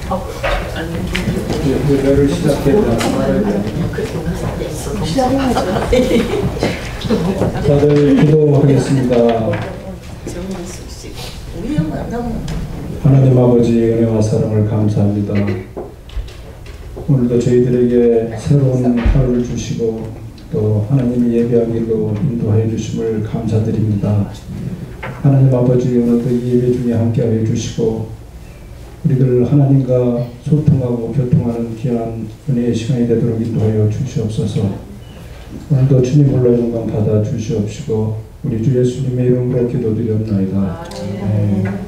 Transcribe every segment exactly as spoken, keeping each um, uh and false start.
예배를 시작했다. 다들 기도하겠습니다. 하나님 아버지 은혜와 사랑을 감사합니다. 오늘도 저희들에게 새로운 하루를 주시고 또 하나님이 예배하기로 인도하여 주심을 감사드립니다. 하나님 아버지 오늘도 이 예배 중에 함께하여 주시고 우리들 하나님과 소통하고 교통하는 귀한 은혜의 시간이 되도록 인도하여 주시옵소서. 오늘도 주님 홀로 영광 받아 주시옵시고 우리 주 예수님의 이름으로 기도드렸나이다. 네.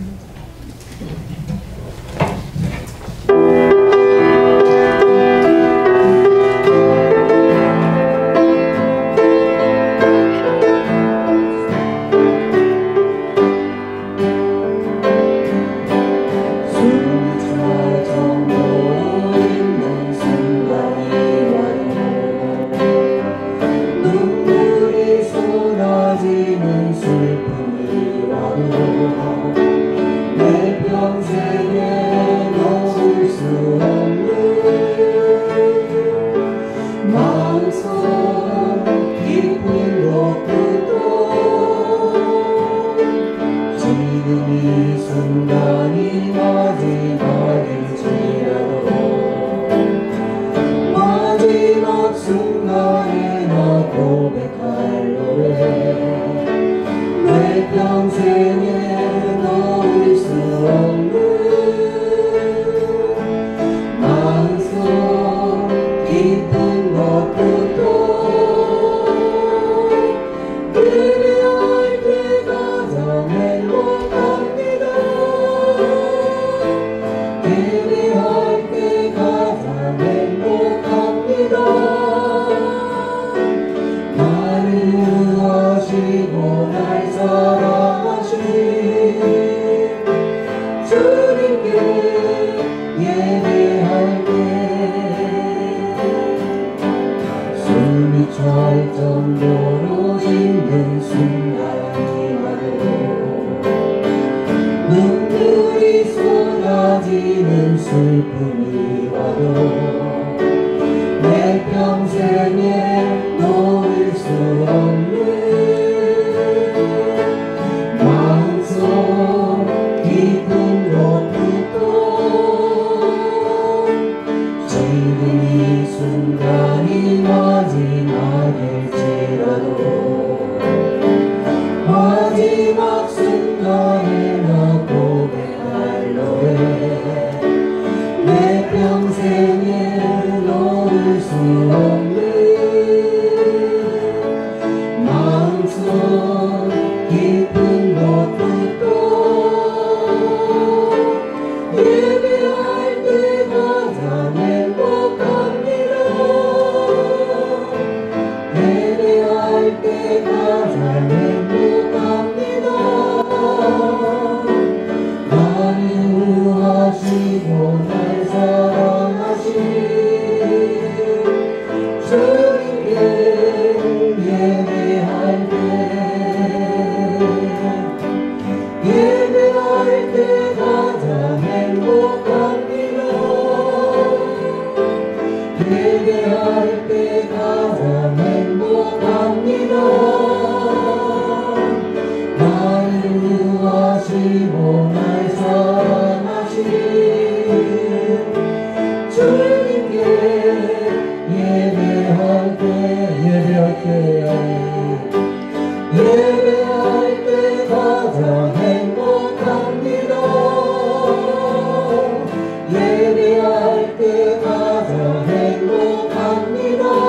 예배할 때 가장 행복합니다.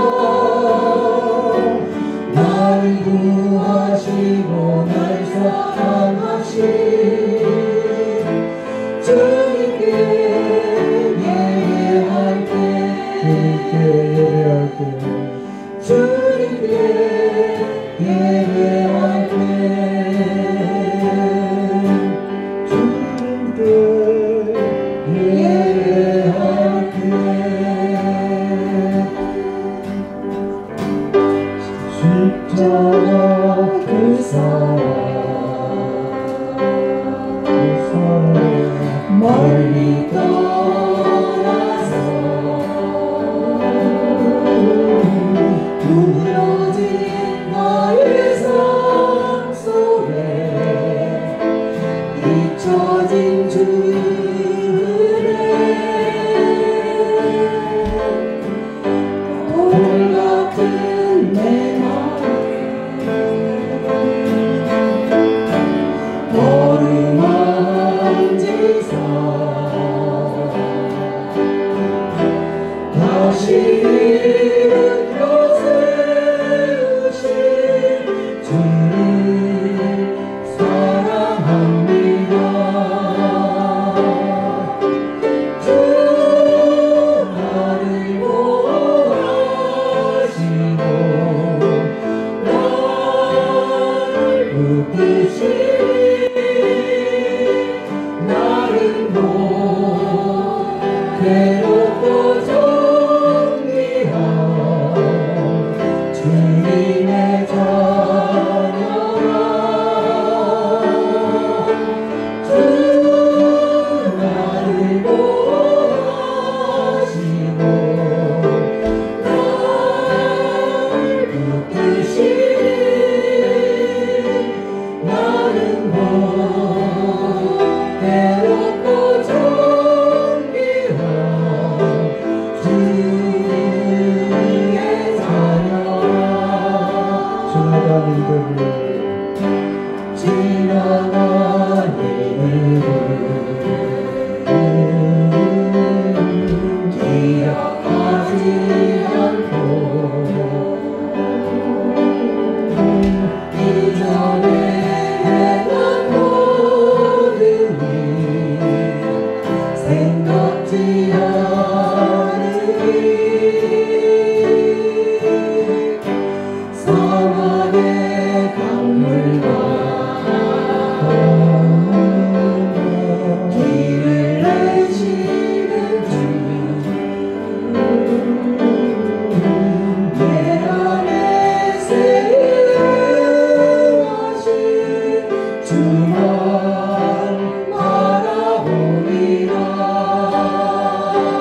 주만 바라보리라.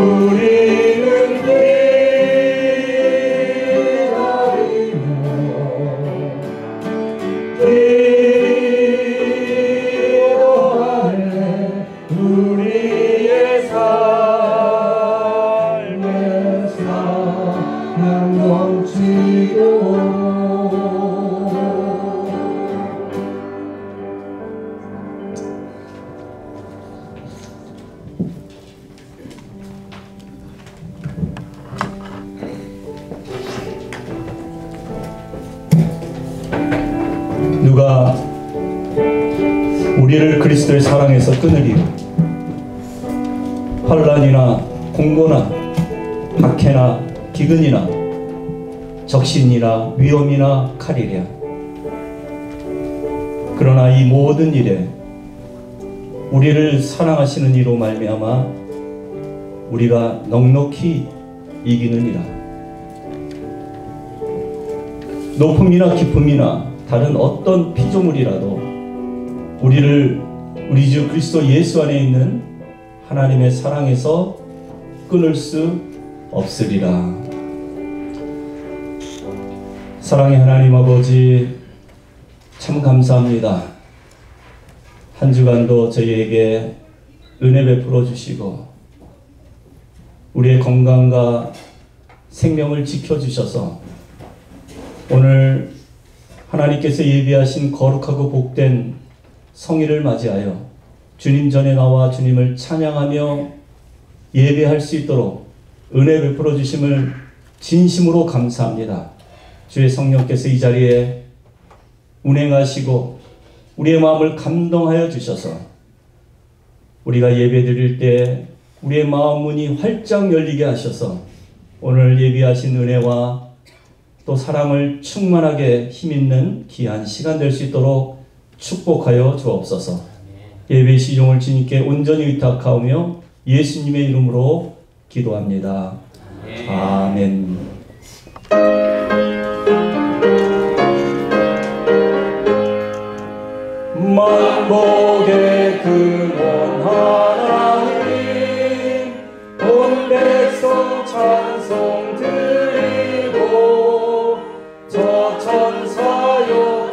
누가 우리를 그리스도의 사랑에서 끊으리요? 환난이나 공고나 박해나 기근이나 적신이나 위험이나 칼이랴. 그러나 이 모든 일에 우리를 사랑하시는 이로 말미암아 우리가 넉넉히 이기느니라. 높음이나 깊음이나 다른 어떤 피조물이라도 우리를 우리 주 그리스도 예수 안에 있는 하나님의 사랑에서 끊을 수 없으리라. 사랑의 하나님 아버지, 참 감사합니다. 한 주간도 저희에게 은혜 베풀어 주시고 우리의 건강과 생명을 지켜주셔서 오늘 하나님께서 예비하신 거룩하고 복된 성일을 맞이하여 주님 전에 나와 주님을 찬양하며 예배할 수 있도록 은혜 베풀어 주심을 진심으로 감사합니다. 주의 성령께서 이 자리에 운행하시고 우리의 마음을 감동하여 주셔서 우리가 예배 드릴 때 우리의 마음 문이 활짝 열리게 하셔서 오늘 예비하신 은혜와 또 사랑을 충만하게 힘있는 귀한 시간 될 수 있도록 축복하여 주옵소서. 예배 시종을 주님께 온전히 의탁하오며 예수님의 이름으로 기도합니다. 아멘. 만복의 근원 하나님, 온 백성 찬송 드리고 저 천사요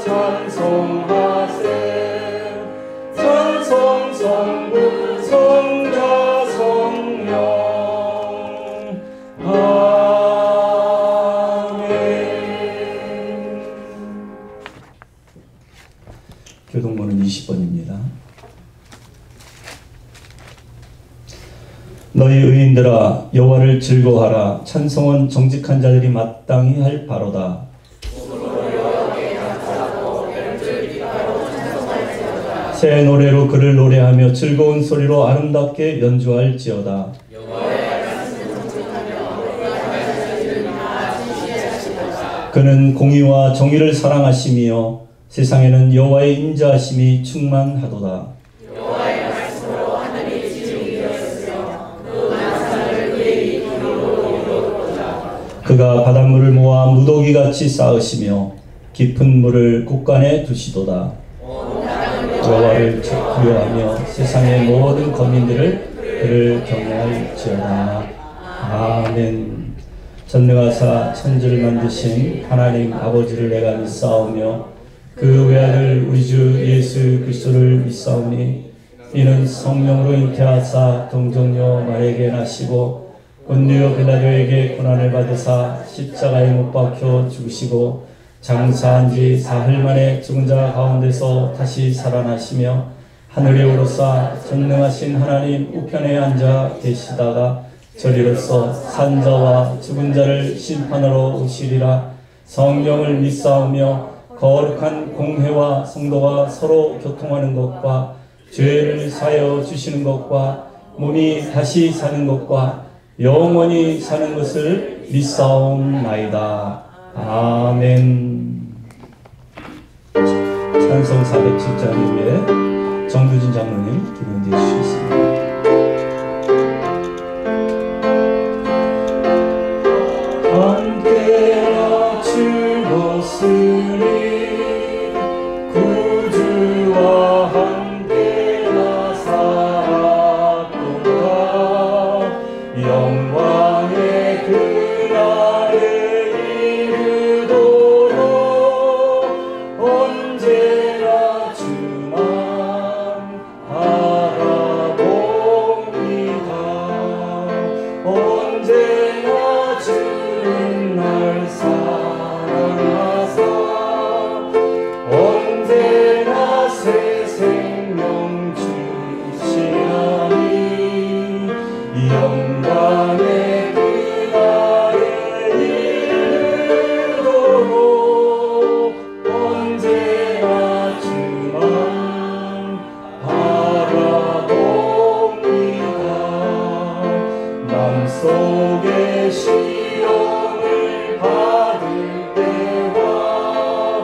찬송하세. 찬송 성부 성자 성령. 아멘. 교동번은 이십 번입니다. 너희 의인들아 여호와를 즐거워하라. 찬송은 정직한 자들이 마땅히 할 바로다. 새 노래로 그를 노래하며 즐거운 소리로 아름답게 연주할지어다. 그는 공의와 정의를 사랑하시며 세상에는 여호와의 인자하심이 충만하도다. 여호와의 말씀으로 하늘이 지중이 되었으며 그 만상을 그의 이름으로 이루었도다. 그가 바닷물을 모아 무더기같이 쌓으시며 깊은 물을 곳간에 두시도다. 여호와를 부여하며 세상의 모든 거민들을 그를 경외할지어다. 아멘. 전능하사 천지를 만드신 하나님 아버지를 내가 믿사오며 그 외아들 우리 주 예수 그리스도를 믿사오니 이는 성령으로 잉태하사 동정녀 마리아에게 나시고 본디오 빌라도에게 고난을 받으사 십자가에 못 박혀 죽으시고 장사한 지 사흘 만에 죽은 자 가운데서 다시 살아나시며 하늘에 오르사 전능하신 하나님 우편에 앉아 계시다가 저리로서 산 자와 죽은 자를 심판하러 오시리라. 성령을 믿사오며 거룩한 공회와 성도가 서로 교통하는 것과 죄를 사하여 주시는 것과 몸이 다시 사는 것과 영원히 사는 것을 믿사옵나이다. 아멘. 찬송 사백칠 장 이후에 정두진 장로님 기도해 주시겠습니다. 함께나 즐거웠으니 구주와 함께나 살았도다. 영광의 그날에 이르도록 언제나 주만 바라봅니다. 언제나 주는 날 사랑하사 언제나 새 생명 주시나니 영광의 그날에 이르도록 언제나 주만 바라봅니다. 마음속에 시험을 받을 때와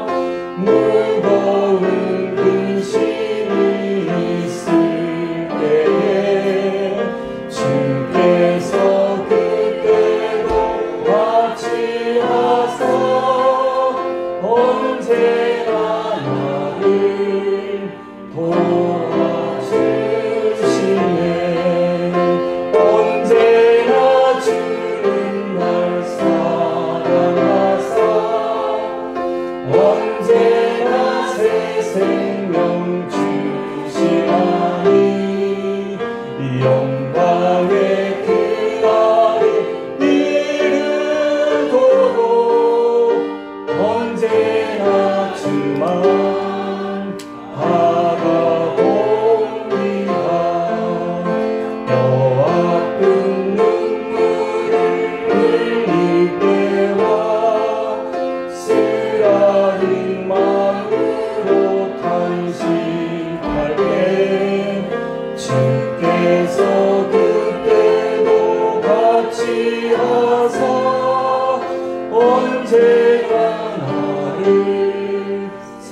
무거운 근심이 있을 때에 주께서 그때도 같이 하사 언제나 나를 도와주시네. 언제나 주는 날 사랑하사 언제나 새 생명 주시나니 영광의 그날에 이르도록 언제나 주만 바라봅니다. 뼈 아픈 눈물을 흘릴 때와 쓰라린 마음으로 탄식할 때 주께서 그때도 같이 하사 언제나 나를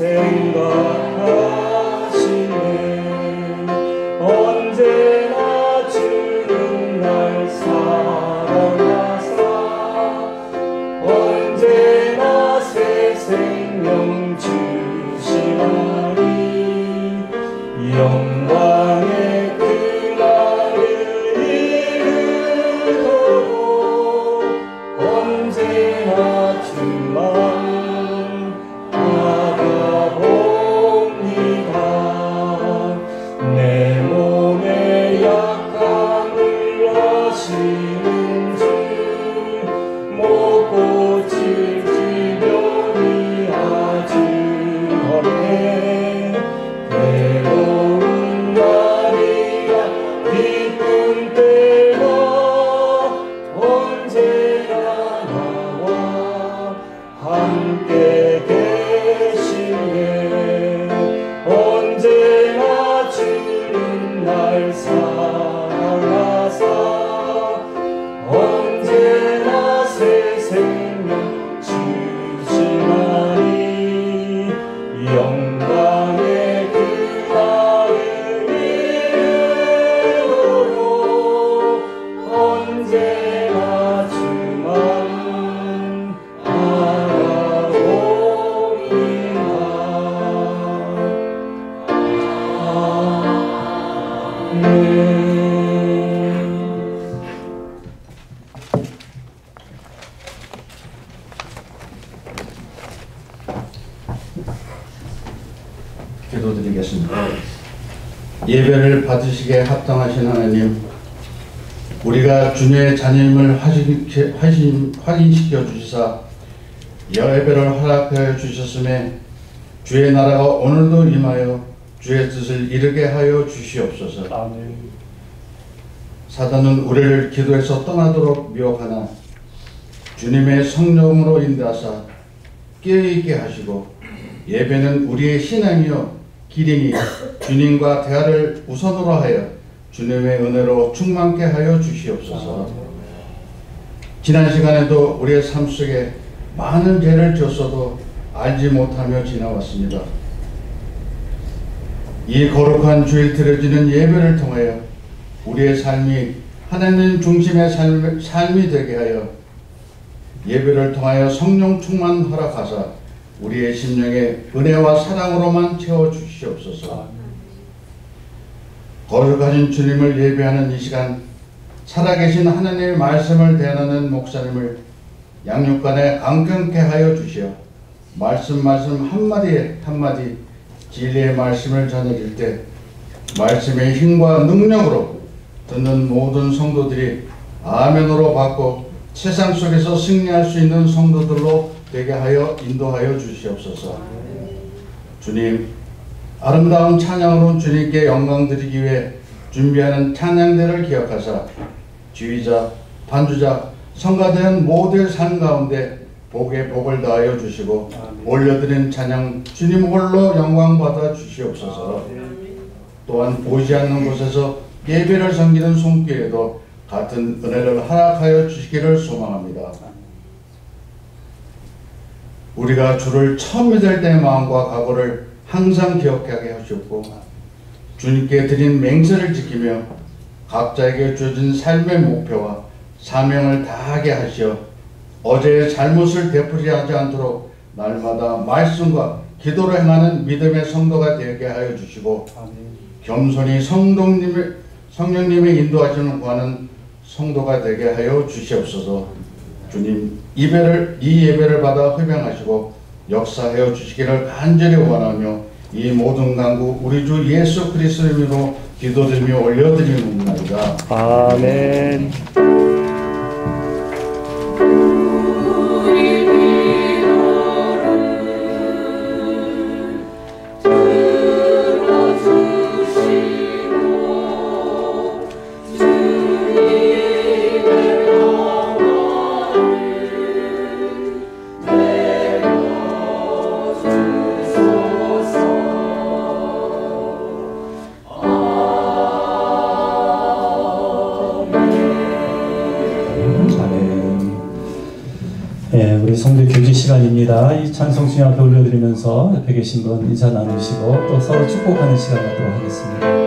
생각하시네. 언제나 주는 날 사랑하사 언제나 새 생명 주시나니 영광의 그날에 이르도록 언제나 주만 바라봅니다. 내 몸의 약함을 아시는 주 못 고칠 질병이 아직 없네. 괴로운 날이야 기쁜 때가 언제나 나와 함께 계시네. 언제나 주는 날 사랑하사 언제나 새 생명 주시나니 영광의 그날에 이르도록 언제나 주만 바라봅니다. 아멘. 기도드리겠습니다. 예배를 받으시기에 합당하신 하나님, 우리가 주님의 자녀임을 확인, 확인, 확인시켜 주시사 예배를 허락하여 주셨음에 주의 나라가 오늘도 임하여 주의 뜻을 이루게 하여 주시옵소서. 아멘. 사단은 우리를 기도에서 떠나도록 미혹하나 주님의 성령으로 인도하사 깨어있게 하시고 예배는 우리의 신앙이요 길이니 주님과 대화를 우선으로 하여 주님의 은혜로 충만케 하여 주시옵소서. 지난 시간에도 우리의 삶 속에 많은 죄를 졌어도 알지 못하며 지나왔습니다. 이 거룩한 주일 드려지는 예배를 통하여 우리의 삶이 하나님 중심의 삶, 삶이 되게 하여 예배를 통하여 성령 충만 허락하사 우리의 심령에 은혜와 사랑으로만 채워주시옵소서. 거룩하신 주님을 예배하는 이 시간 살아계신 하나님의 말씀을 대하는 목사님을 양육간에 강건케 하여 주시어 말씀 말씀 한마디 한마디 진리의 말씀을 전해질 때 말씀의 힘과 능력으로 듣는 모든 성도들이 아멘으로 받고 세상 속에서 승리할 수 있는 성도들로 되게 하여 인도하여 주시옵소서. 주님, 아름다운 찬양으로 주님께 영광 드리기 위해 준비하는 찬양대를 기억하사 지휘자, 반주자, 성가대원 모두의 삶 가운데 복에 복을 더하여 주시고 올려드린 찬양 주님 홀로 영광 받아 주시옵소서. 또한 보이지 않는 곳에서 예배를 섬기는 손길에도 같은 은혜를 허락하여 주시기를 소망합니다. 우리가 주를 처음 믿을 때의 마음과 각오를 항상 기억하게 하셨고 주님께 드린 맹세를 지키며 각자에게 주어진 삶의 목표와 사명을 다하게 하시어 어제의 잘못을 되풀이하지 않도록 날마다 말씀과 기도로 행하는 믿음의 성도가 되게 하여 주시고 겸손히 성령님의, 성령님의 인도하시는 구하는 성도가 되게 하여 주시옵소서. 주님, 예배를, 이 예배를 받아 흡양하시고 역사하여 주시기를 간절히 원하며 이 모든 간구 우리 주 예수 그리스도 이름으로 기도드리며 올려드리옵나이다. 아멘. 우리 성도 교제 시간입니다. 이 찬송 주님 앞에 올려드리면서 옆에 계신 분 인사 나누시고 또 서로 축복하는 시간 갖도록 하겠습니다.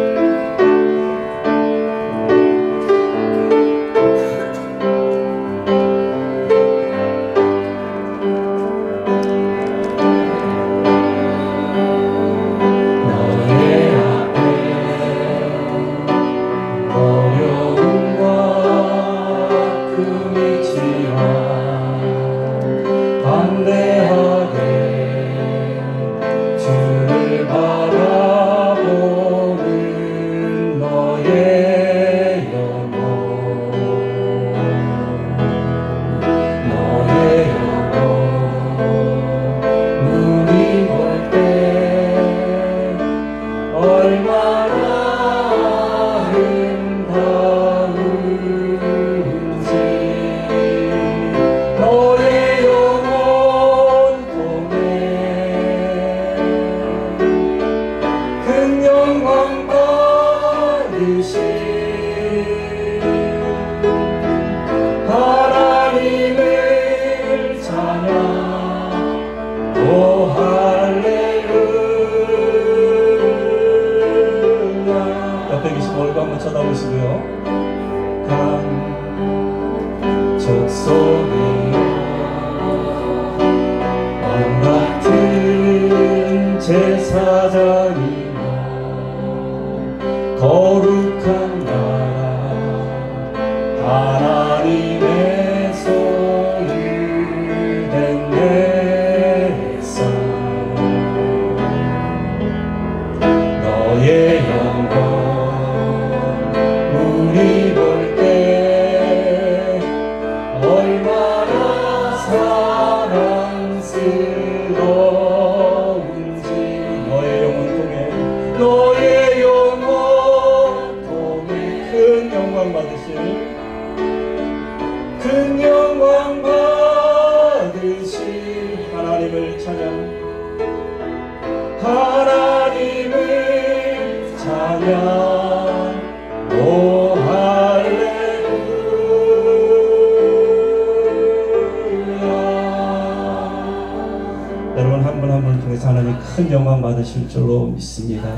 큰 영광 받으실 줄로 믿습니다.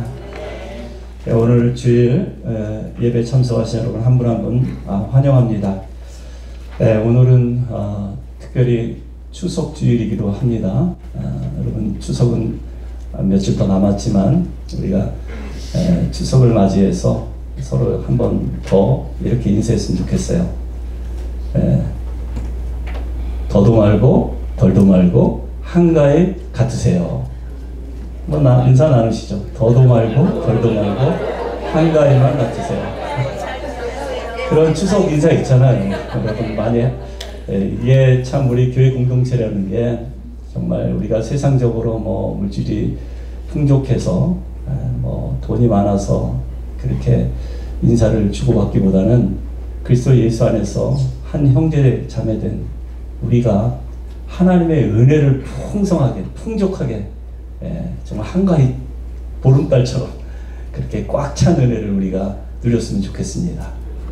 오늘 주일 예배 참석하신 여러분 한 분 한 분 환영합니다. 오늘은 특별히 추석 주일이기도 합니다. 여러분 추석은 며칠 더 남았지만 우리가 추석을 맞이해서 서로 한 번 더 이렇게 인사했으면 좋겠어요. 예. 더도 말고 덜도 말고 한가위 같으세요. 뭐 나, 인사 나누시죠. 더도 말고 덜도 말고 한가위만 같으세요. 그런 추석 인사 있잖아요. 여러분 많이 예, 이게 참 우리 교회 공동체라는 게 정말 우리가 세상적으로 뭐 물질이 풍족해서 뭐 돈이 많아서 그렇게 인사를 주고받기보다는 그리스도 예수 안에서 한 형제 자매된 우리가 하나님의 은혜를 풍성하게 풍족하게 예, 정말 한가위 보름달처럼 그렇게 꽉 찬 은혜를 우리가 누렸으면 좋겠습니다.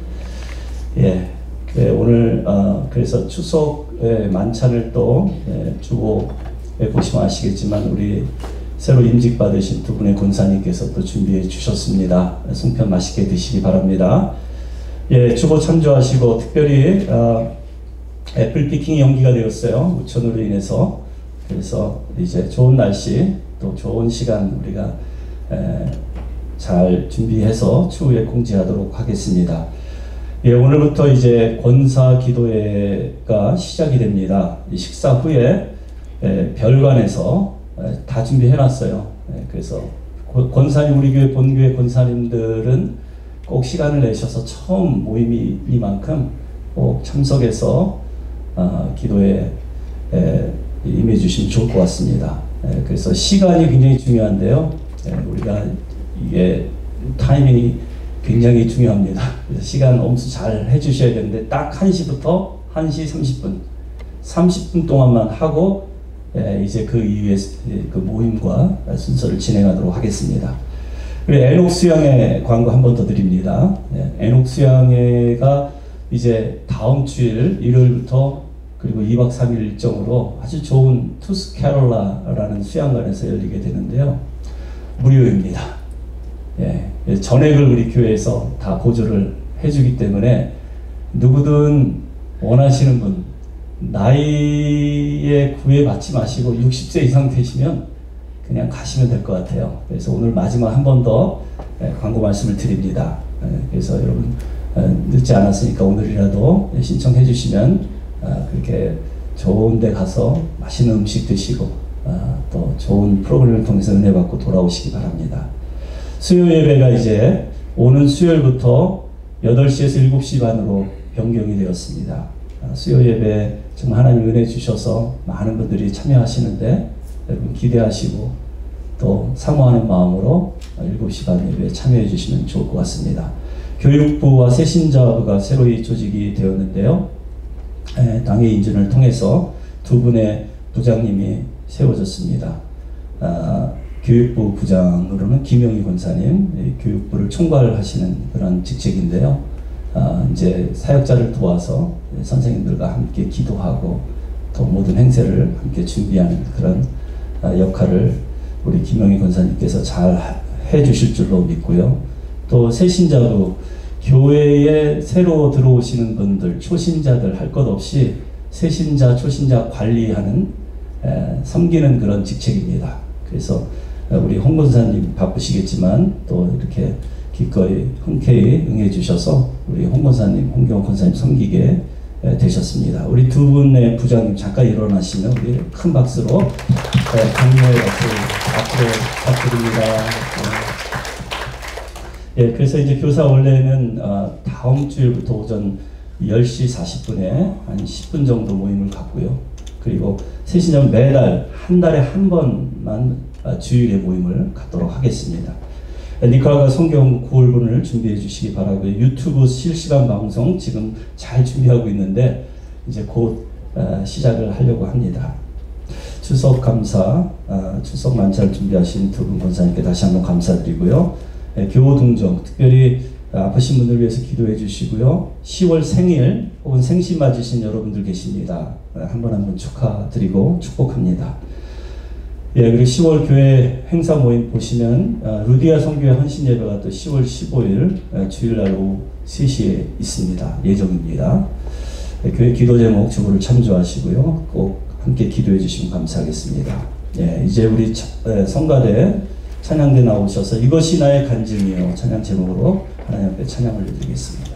예, 예 오늘 어, 그래서 추석의 만찬을 또 예, 주고 예, 보시면 아시겠지만 우리 새로 임직 받으신 두 분의 권사님께서 또 준비해 주셨습니다. 송편 맛있게 드시기 바랍니다. 예, 주보 참조하시고 특별히 어, 애플 피킹이 연기가 되었어요. 우천으로 인해서. 그래서 이제 좋은 날씨 또 좋은 시간 우리가 에, 잘 준비해서 추후에 공지하도록 하겠습니다. 예, 오늘부터 이제 권사 기도회가 시작이 됩니다. 이 식사 후에 에, 별관에서 에, 다 준비해놨어요. 에, 그래서 권사님 우리 교회 본교회 권사님들은 꼭 시간을 내셔서 처음 모임이니만큼 꼭 참석해서 어, 기도에 에, 임해 주시면 좋을 것 같습니다. 에, 그래서 시간이 굉장히 중요한데요. 에, 우리가 이게 타이밍이 굉장히 중요합니다. 그래서 시간 엄수 잘 해주셔야 되는데 딱 한 시부터 한 시 삼십 분 삼십 분 동안만 하고 에, 이제 그 이후에 그 모임과 순서를 진행하도록 하겠습니다. 그리고 에녹 수양회 광고 한 번 더 드립니다. 에, 에녹 수양회가 이제 다음 주일 일요일부터 그리고 이 박 삼 일 일정으로 아주 좋은 투스 캐롤라라는 수양관에서 열리게 되는데요. 무료입니다. 예, 전액을 우리 교회에서 다 보조를 해주기 때문에 누구든 원하시는 분 나이에 구애받지 마시고 육십 세 이상 되시면 그냥 가시면 될 것 같아요. 그래서 오늘 마지막 한 번 더 광고 말씀을 드립니다. 예, 그래서 여러분 늦지 않았으니까 오늘이라도 신청해 주시면 그렇게 좋은 데 가서 맛있는 음식 드시고 또 좋은 프로그램을 통해서 은혜 받고 돌아오시기 바랍니다. 수요 예배가 이제 오는 수요일부터 여덟 시에서 일곱 시 반으로 변경이 되었습니다. 수요 예배 정말 하나님 은혜 주셔서 많은 분들이 참여하시는데 여러분 기대하시고 또 사모하는 마음으로 일곱 시 반 예배에 참여해 주시면 좋을 것 같습니다. 교육부와 새신자부가 새로이 조직이 되었는데요. 에, 당의 인준을 통해서 두 분의 부장님이 세워졌습니다. 아, 교육부 부장으로는 김영희 권사님, 교육부를 총괄하시는 그런 직책인데요. 아, 이제 사역자를 도와서 선생님들과 함께 기도하고 또 모든 행세를 함께 준비하는 그런 아, 역할을 우리 김영희 권사님께서 잘 해주실 줄로 믿고요. 또 새신자부 교회에 새로 들어오시는 분들, 초신자들 할 것 없이 새신자, 초신자 관리하는 에, 섬기는 그런 직책입니다. 그래서 우리 홍 권사님 바쁘시겠지만 또 이렇게 기꺼이 흔쾌히 응해 주셔서 우리 홍 권사님, 홍경호 권사님 섬기게 에, 되셨습니다. 우리 두 분의 부장님 잠깐 일어나시면 우리 큰 박수로 강요의 박수 앞으로 부탁드립니다. 예, 그래서 이제 교사 원래는 어, 다음 주일부터 오전 열 시 사십 분에 한 십 분 정도 모임을 갖고요. 그리고 새신자는 매달 한 달에 한 번만 어, 주일에 모임을 갖도록 하겠습니다. 니카가 성경 구월분을 준비해 주시기 바라고요. 유튜브 실시간 방송 지금 잘 준비하고 있는데 이제 곧 어, 시작을 하려고 합니다. 추석 감사, 어, 추석 만찬 준비하신 두 분 권사님께 다시 한번 감사드리고요. 네, 교우동정 특별히 아프신 분들 위해서 기도해 주시고요. 시월 생일 혹은 생신 맞으신 여러분들 계십니다. 한 번 한 번 축하드리고 축복합니다. 예, 그리고 시월 교회 행사 모임 보시면 어, 루디아 성교회 헌신 예배가 또 시월 십오일 어, 주일날 오후 세 시에 있습니다. 예정입니다. 예, 교회 기도 제목 주보를 참조하시고요. 꼭 함께 기도해 주시면 감사하겠습니다. 예, 이제 우리 차, 예, 성가대 찬양대 나오셔서 이것이 나의 간증이요 찬양 제목으로 하나님 앞에 찬양을 드리겠습니다.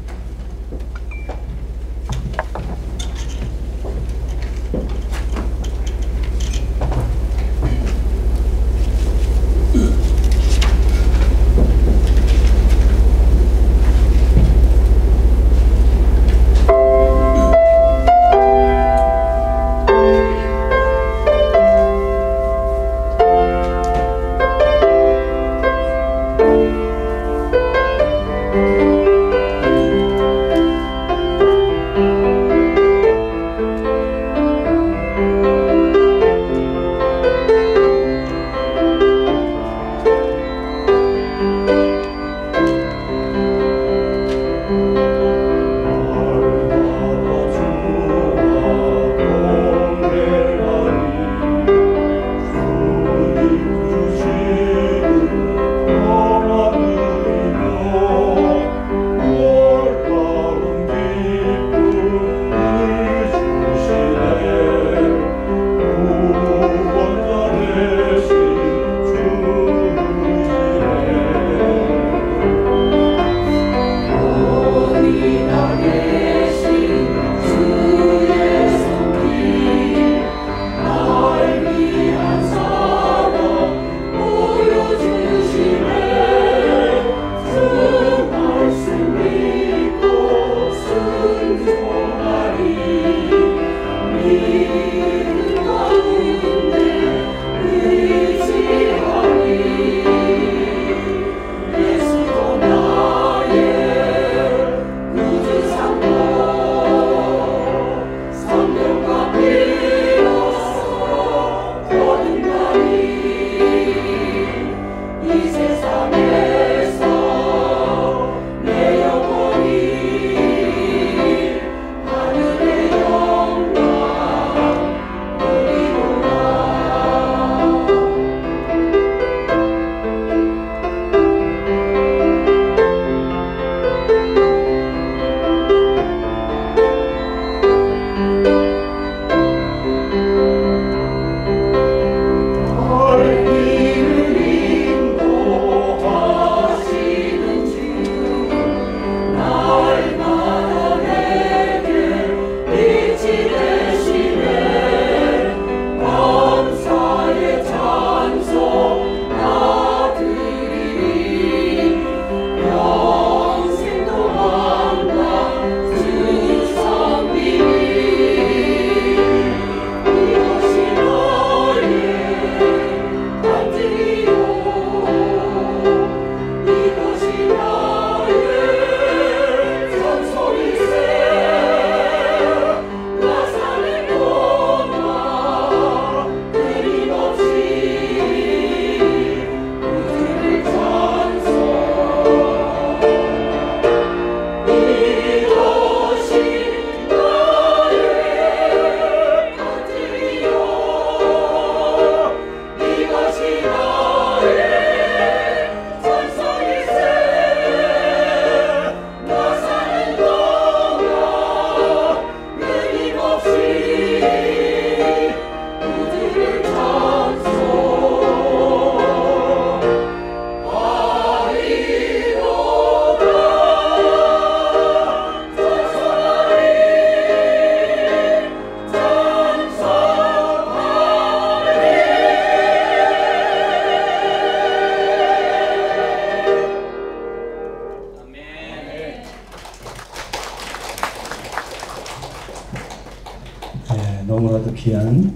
너무나도 귀한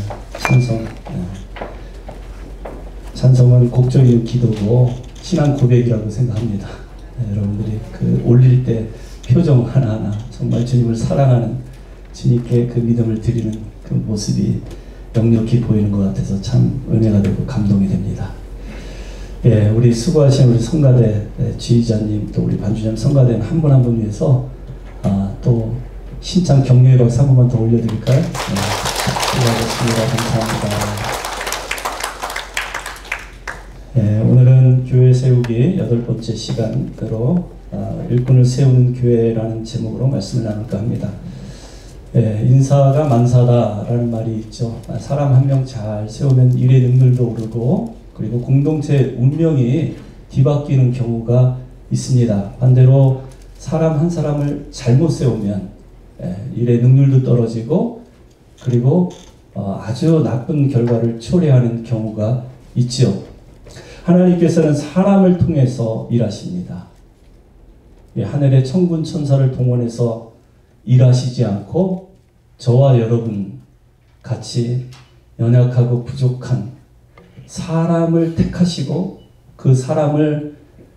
찬송. 찬송은 곡적인 기도고 신앙 고백이라고 생각합니다. 여러분들이 그 올릴 때 표정 하나하나 정말 주님을 사랑하는, 주님께 그 믿음을 드리는 그 모습이 역력히 보이는 것 같아서 참 은혜가 되고 감동이 됩니다. 예, 우리 수고하신 우리 성가대 지휘자님, 또 우리 반주장 성가대는 한 분 한 분 위해서 아, 또 신창 격려의 박수 한 번만 더 올려드릴까요? 네, 수고하셨습니다. 감사합니다. 예, 오늘은 교회 세우기 여덟 번째 시간으로 아, 일꾼을 세우는 교회라는 제목으로 말씀을 나눌까 합니다. 예, 인사가 만사다라는 말이 있죠. 사람 한 명 잘 세우면 일의 능률도 오르고, 그리고 공동체 운명이 뒤바뀌는 경우가 있습니다. 반대로 사람 한 사람을 잘못 세우면 일의 능률도 떨어지고 그리고 아주 나쁜 결과를 초래하는 경우가 있지요. 하나님께서는 사람을 통해서 일하십니다. 하늘의 천군 천사를 동원해서 일하시지 않고 저와 여러분 같이 연약하고 부족한 사람을 택하시고 그 사람을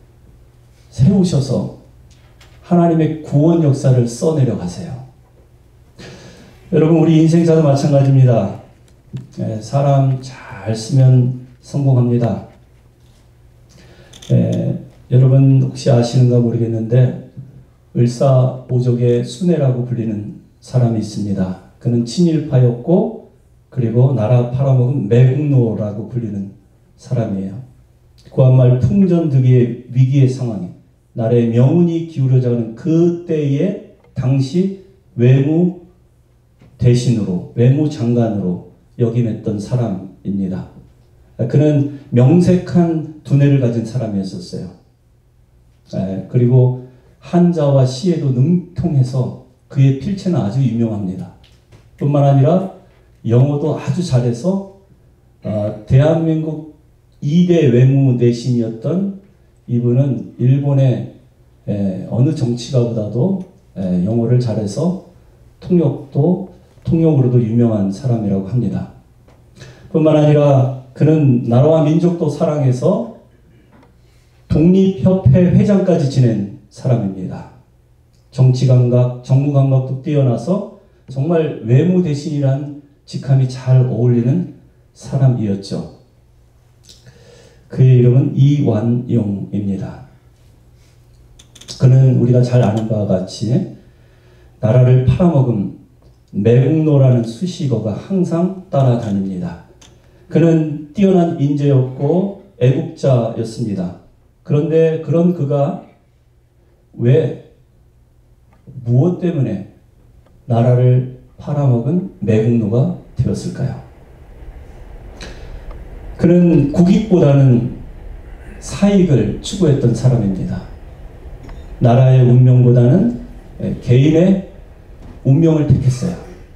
세우셔서 하나님의 구원 역사를 써내려 가세요. 여러분, 우리 인생사도 마찬가지입니다. 사람 잘 쓰면 성공합니다. 에, 여러분 혹시 아시는가 모르겠는데 을사오적의 순애라고 불리는 사람이 있습니다. 그는 친일파였고 그리고 나라 팔아먹은 매국노라고 불리는 사람이에요. 구한말 풍전득이의 위기의 상황에 나라의 명운이 기울어져가는 그때에 당시 외무 대신으로 외무 장관으로 역임했던 사람입니다. 그는 명색한 두뇌를 가진 사람이었었어요. 그리고 한자와 시에도 능통해서 그의 필체는 아주 유명합니다. 뿐만 아니라 영어도 아주 잘해서 대한민국 이 대 외무 내신이었던 이분은 일본의 어느 정치가보다도 영어를 잘해서 통역도 통역으로도 유명한 사람이라고 합니다. 뿐만 아니라 그는 나라와 민족도 사랑해서 독립협회 회장까지 지낸 사람입니다. 정치감각, 정무감각도 뛰어나서 정말 외무 대신이란 직함이 잘 어울리는 사람이었죠. 그의 이름은 이완용입니다. 그는 우리가 잘 아는 바와 같이 나라를 팔아먹은 매국노라는 수식어가 항상 따라다닙니다. 그는 뛰어난 인재였고 애국자였습니다. 그런데 그런 그가 왜 무엇 때문에 나라를 팔아먹은 매국노가 되었을까요? 그는 국익보다는 사익을 추구했던 사람입니다. 나라의 운명보다는 개인의 운명을 택했어요.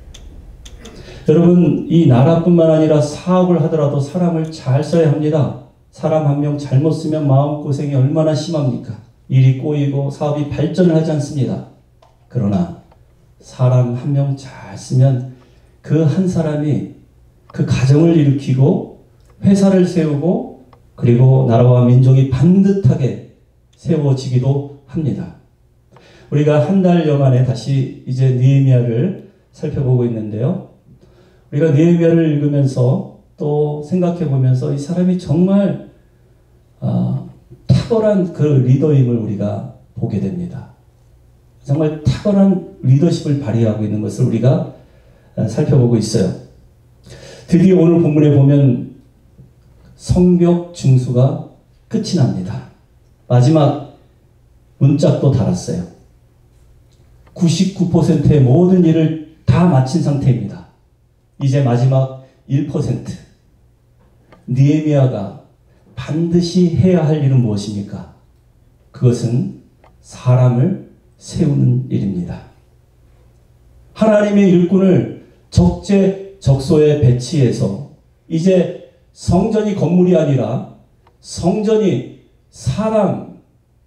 여러분, 이 나라뿐만 아니라 사업을 하더라도 사람을 잘 써야 합니다. 사람 한 명 잘못 쓰면 마음고생이 얼마나 심합니까? 일이 꼬이고 사업이 발전을 하지 않습니다. 그러나 사람 한 명 잘 쓰면 그 한 사람이 그 가정을 일으키고 회사를 세우고 그리고 나라와 민족이 반듯하게 세워지기도 합니다. 우리가 한 달여 만에 다시 이제 느헤미야를 살펴보고 있는데요. 우리가 느헤미야를 읽으면서 또 생각해 보면서 이 사람이 정말 아, 탁월한 그 리더임을 우리가 보게 됩니다. 정말 탁월한 리더십을 발휘하고 있는 것을 우리가 살펴보고 있어요. 드디어 오늘 본문에 보면 성벽 중수가 끝이 납니다. 마지막 문짝도 달았어요. 구십구 퍼센트의 모든 일을 다 마친 상태입니다. 이제 마지막 일 퍼센트. 느헤미야가 반드시 해야 할 일은 무엇입니까? 그것은 사람을 세우는 일입니다. 하나님의 일꾼을 적재적소에 배치해서 이제 성전이 건물이 아니라 성전이 사람이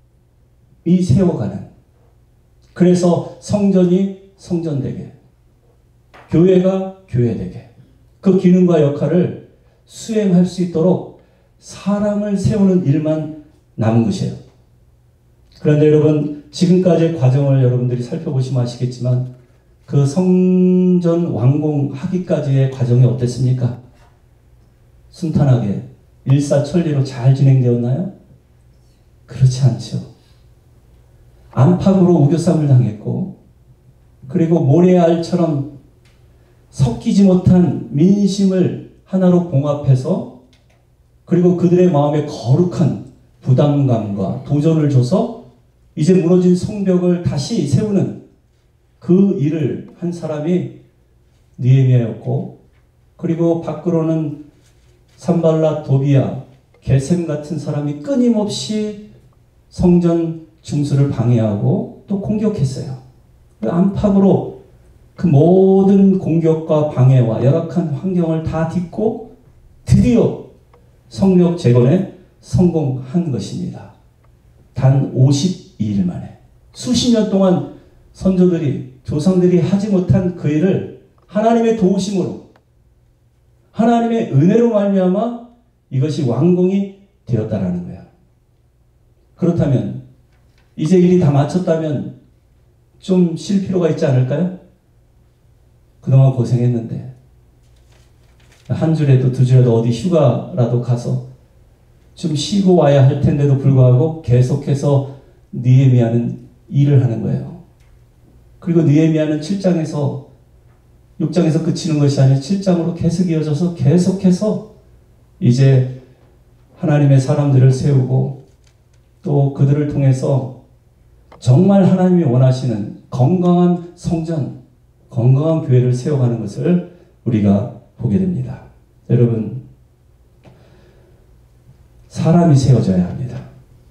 세워가는, 그래서 성전이 성전되게, 교회가 교회되게 그 기능과 역할을 수행할 수 있도록 사람을 세우는 일만 남은 것이에요. 그런데 여러분, 지금까지의 과정을 여러분들이 살펴보시면 아시겠지만 그 성전 완공하기까지의 과정이 어땠습니까? 순탄하게 일사천리로 잘 진행되었나요? 그렇지 않죠. 안팎으로 우겨쌈을 당했고, 그리고 모래알처럼 섞이지 못한 민심을 하나로 봉합해서, 그리고 그들의 마음에 거룩한 부담감과 도전을 줘서 이제 무너진 성벽을 다시 세우는 그 일을 한 사람이 느헤미야였고, 그리고 밖으로는 산발랏, 도비야, 게셈 같은 사람이 끊임없이 성전 중수를 방해하고 또 공격했어요. 그 안팎으로 그 모든 공격과 방해와 열악한 환경을 다 딛고 드디어 성벽 재건에 성공한 것입니다. 단 오십이 일 만에 수십 년 동안 선조들이 조상들이 하지 못한 그 일을 하나님의 도우심으로 하나님의 은혜로 말미암아 이것이 완공이 되었다라는 거예요. 그렇다면 이제 일이 다 마쳤다면 좀 쉴 필요가 있지 않을까요? 그동안 고생했는데 한 주라도 두 주라도 어디 휴가라도 가서 좀 쉬고 와야 할 텐데도 불구하고 계속해서 느헤미야는 일을 하는 거예요. 그리고 느헤미야는 칠 장에서 육 장에서 그치는 것이 아니라 칠 장으로 계속 이어져서 계속해서 이제 하나님의 사람들을 세우고 또 그들을 통해서 정말 하나님이 원하시는 건강한 성전, 건강한 교회를 세워가는 것을 우리가 보게 됩니다. 여러분, 사람이 세워져야 합니다.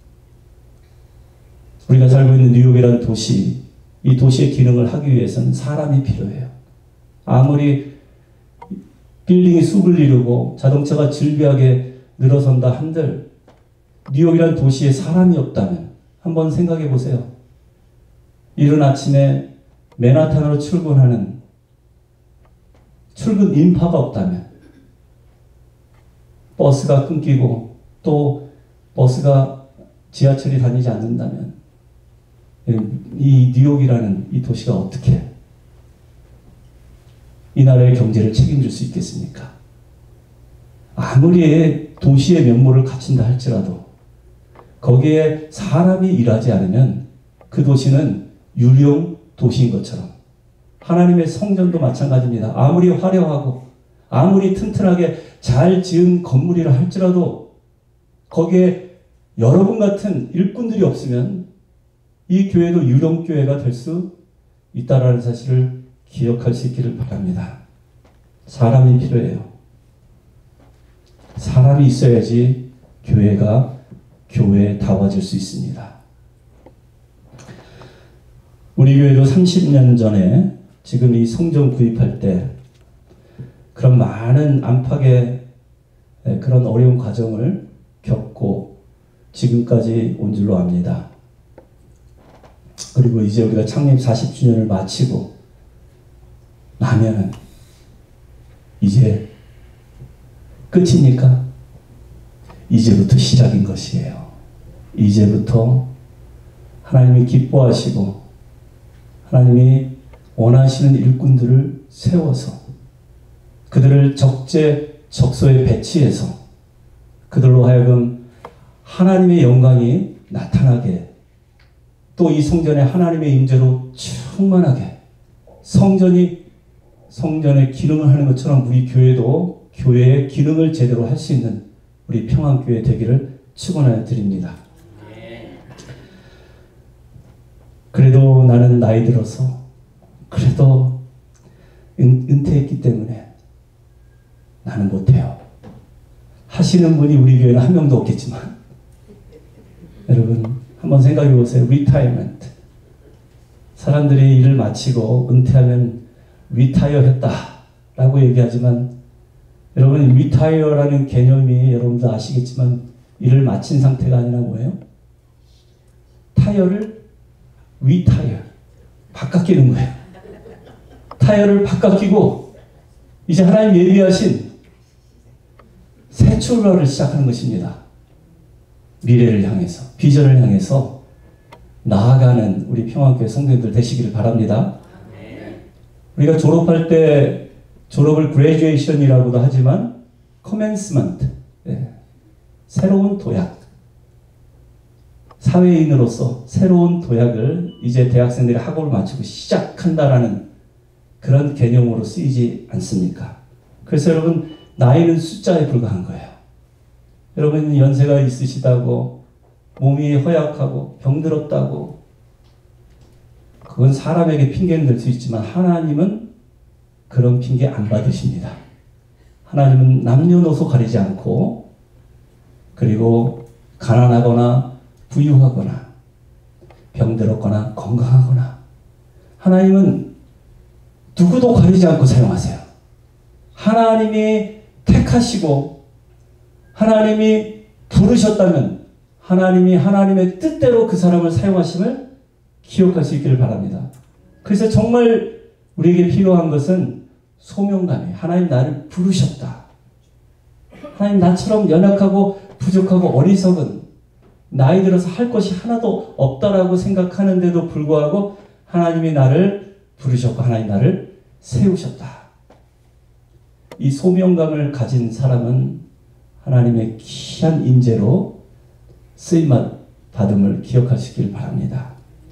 우리가 살고 있는 뉴욕이라는 도시, 이 도시의 기능을 하기 위해서는 사람이 필요해요. 아무리 빌딩이 쑥을 이루고 자동차가 질비하게 늘어선다 한들 뉴욕이라는 도시에 사람이 없다면 한번 생각해 보세요. 이른 아침에 맨하탄으로 출근하는 출근 인파가 없다면, 버스가 끊기고 또 버스가 지하철이 다니지 않는다면 이 뉴욕이라는 이 도시가 어떻게 이 나라의 경제를 책임질 수 있겠습니까? 아무리 도시의 면모를 갖춘다 할지라도 거기에 사람이 일하지 않으면 그 도시는 유령 도시인 것처럼 하나님의 성전도 마찬가지입니다. 아무리 화려하고 아무리 튼튼하게 잘 지은 건물이라 할지라도 거기에 여러분 같은 일꾼들이 없으면 이 교회도 유령교회가 될 수 있다라는 사실을 기억할 수 있기를 바랍니다. 사람이 필요해요. 사람이 있어야지 교회가 교회다워질 수 있습니다. 우리 교회도 삼십 년 전에 지금 이 성전 구입할 때 그런 많은 안팎의 그런 어려운 과정을 겪고 지금까지 온 줄로 압니다. 그리고 이제 우리가 창립 사십 주년을 마치고 나면은 이제 끝입니까? 이제부터 시작인 것이에요. 이제부터 하나님이 기뻐하시고 하나님이 원하시는 일꾼들을 세워서 그들을 적재적소에 배치해서 그들로 하여금 하나님의 영광이 나타나게, 또 이 성전에 하나님의 임재로 충만하게, 성전이 성전의 기능을 하는 것처럼 우리 교회도 교회의 기능을 제대로 할 수 있는 우리 평안교회 되기를 축원하여 드립니다. 그래도 나는 나이 들어서 그래도 은, 은퇴했기 때문에 나는 못해요 하시는 분이 우리 교회는 한 명도 없겠지만, 여러분 한번 생각해 보세요. 리타이먼트, 사람들이 일을 마치고 은퇴하면 리타이어 했다 라고 얘기하지만, 여러분 리타이어라는 개념이 여러분도 아시겠지만 일을 마친 상태가 아니라 뭐예요? 타이어를 리타이어, 바꿔 끼는 거예요. 타이어를 바꿔 끼고 이제 하나님 예비하신 새 출발을 시작하는 것입니다. 미래를 향해서, 비전을 향해서 나아가는 우리 평안교회 성도님들 되시기를 바랍니다. 우리가 졸업할 때 졸업을 graduation이라고도 하지만 commencement, 네. 새로운 도약, 사회인으로서 새로운 도약을 이제 대학생들이 학업을 마치고 시작한다라는 그런 개념으로 쓰이지 않습니까? 그래서 여러분, 나이는 숫자에 불과한 거예요. 여러분 연세가 있으시다고, 몸이 허약하고 병들었다고, 그건 사람에게 핑계는 될 수 있지만 하나님은 그런 핑계 안 받으십니다. 하나님은 남녀노소 가리지 않고, 그리고 가난하거나 부유하거나 병들었거나 건강하거나 하나님은 누구도 가리지 않고 사용하세요. 하나님이 택하시고 하나님이 부르셨다면 하나님이 하나님의 뜻대로 그 사람을 사용하심을 기억할 수 있기를 바랍니다. 그래서 정말 우리에게 필요한 것은 소명감이에요. 하나님 나를 부르셨다. 하나님 나처럼 연약하고 부족하고 어리석은 나이 들어서 할 것이 하나도 없다라고 생각하는데도 불구하고 하나님이 나를 부르셨고 하나님 나를 세우셨다. 이 소명감을 가진 사람은 하나님의 귀한 인재로 쓰임받음을 기억하시길 바랍니다.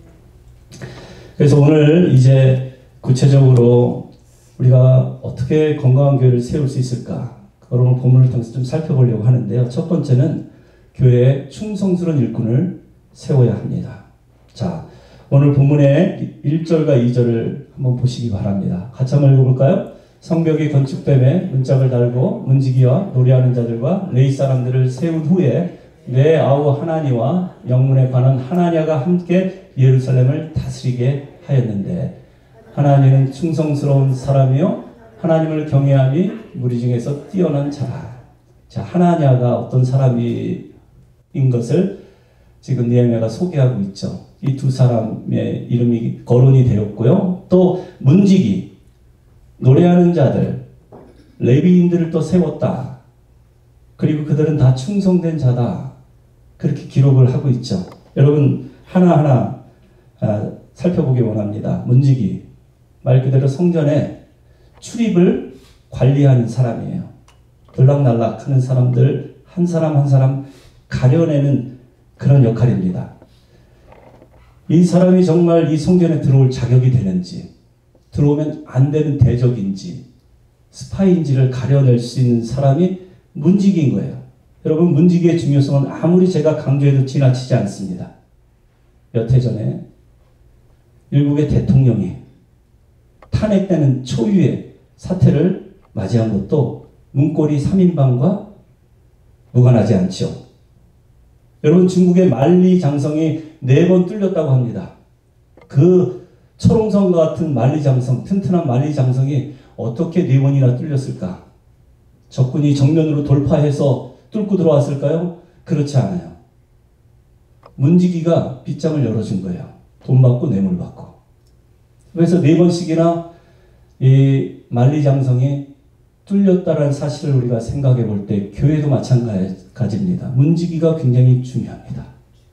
그래서 오늘 이제 구체적으로 우리가 어떻게 건강한 교회를 세울 수 있을까? 그걸 오늘 본문을 통해서 좀 살펴보려고 하는데요. 첫 번째는 교회에 충성스러운 일꾼을 세워야 합니다. 자, 오늘 본문의 일 절과 이 절을 한번 보시기 바랍니다. 같이 한번 읽어볼까요? 성벽이 건축됨에 문짝을 달고 문지기와 노래하는 자들과 레위 사람들을 세운 후에 내 아우 하나니와 영문에 관한 하나냐가 함께 예루살렘을 다스리게 하였는데 하나니는 충성스러운 사람이요 하나님을 경외함이 무리 중에서 뛰어난 자라. 자, 하나냐가 어떤 사람인 것을 지금 느헤미야가 소개하고 있죠. 이 두 사람의 이름이 거론이 되었고요. 또 문지기, 노래하는 자들, 레위인들을 또 세웠다. 그리고 그들은 다 충성된 자다. 그렇게 기록을 하고 있죠. 여러분 하나하나 아, 살펴보기 원합니다. 문지기, 말 그대로 성전에 출입을 관리하는 사람이에요. 들락날락 하는 사람들 한 사람 한 사람 가려내는 그런 역할입니다. 이 사람이 정말 이 성전에 들어올 자격이 되는지, 들어오면 안 되는 대적인지, 스파이인지를 가려낼 수 있는 사람이 문지기인 거예요. 여러분 문지기의 중요성은 아무리 제가 강조해도 지나치지 않습니다. 몇 해 전에 일국의 대통령이 탄핵되는 초유의 사태를 맞이한 것도 문고리 삼 인방과 무관하지 않죠. 여러분 중국의 만리장성이 네 번 뚫렸다고 합니다. 그 철옹성과 같은 만리장성, 튼튼한 만리장성이 어떻게 네 번이나 뚫렸을까? 적군이 정면으로 돌파해서 뚫고 들어왔을까요? 그렇지 않아요. 문지기가 빗장을 열어준 거예요. 돈 받고 뇌물 받고. 그래서 네 번씩이나 이 만리장성이 뚫렸다라는 사실을 우리가 생각해 볼 때 교회도 마찬가지입니다. 문지기가 굉장히 중요합니다.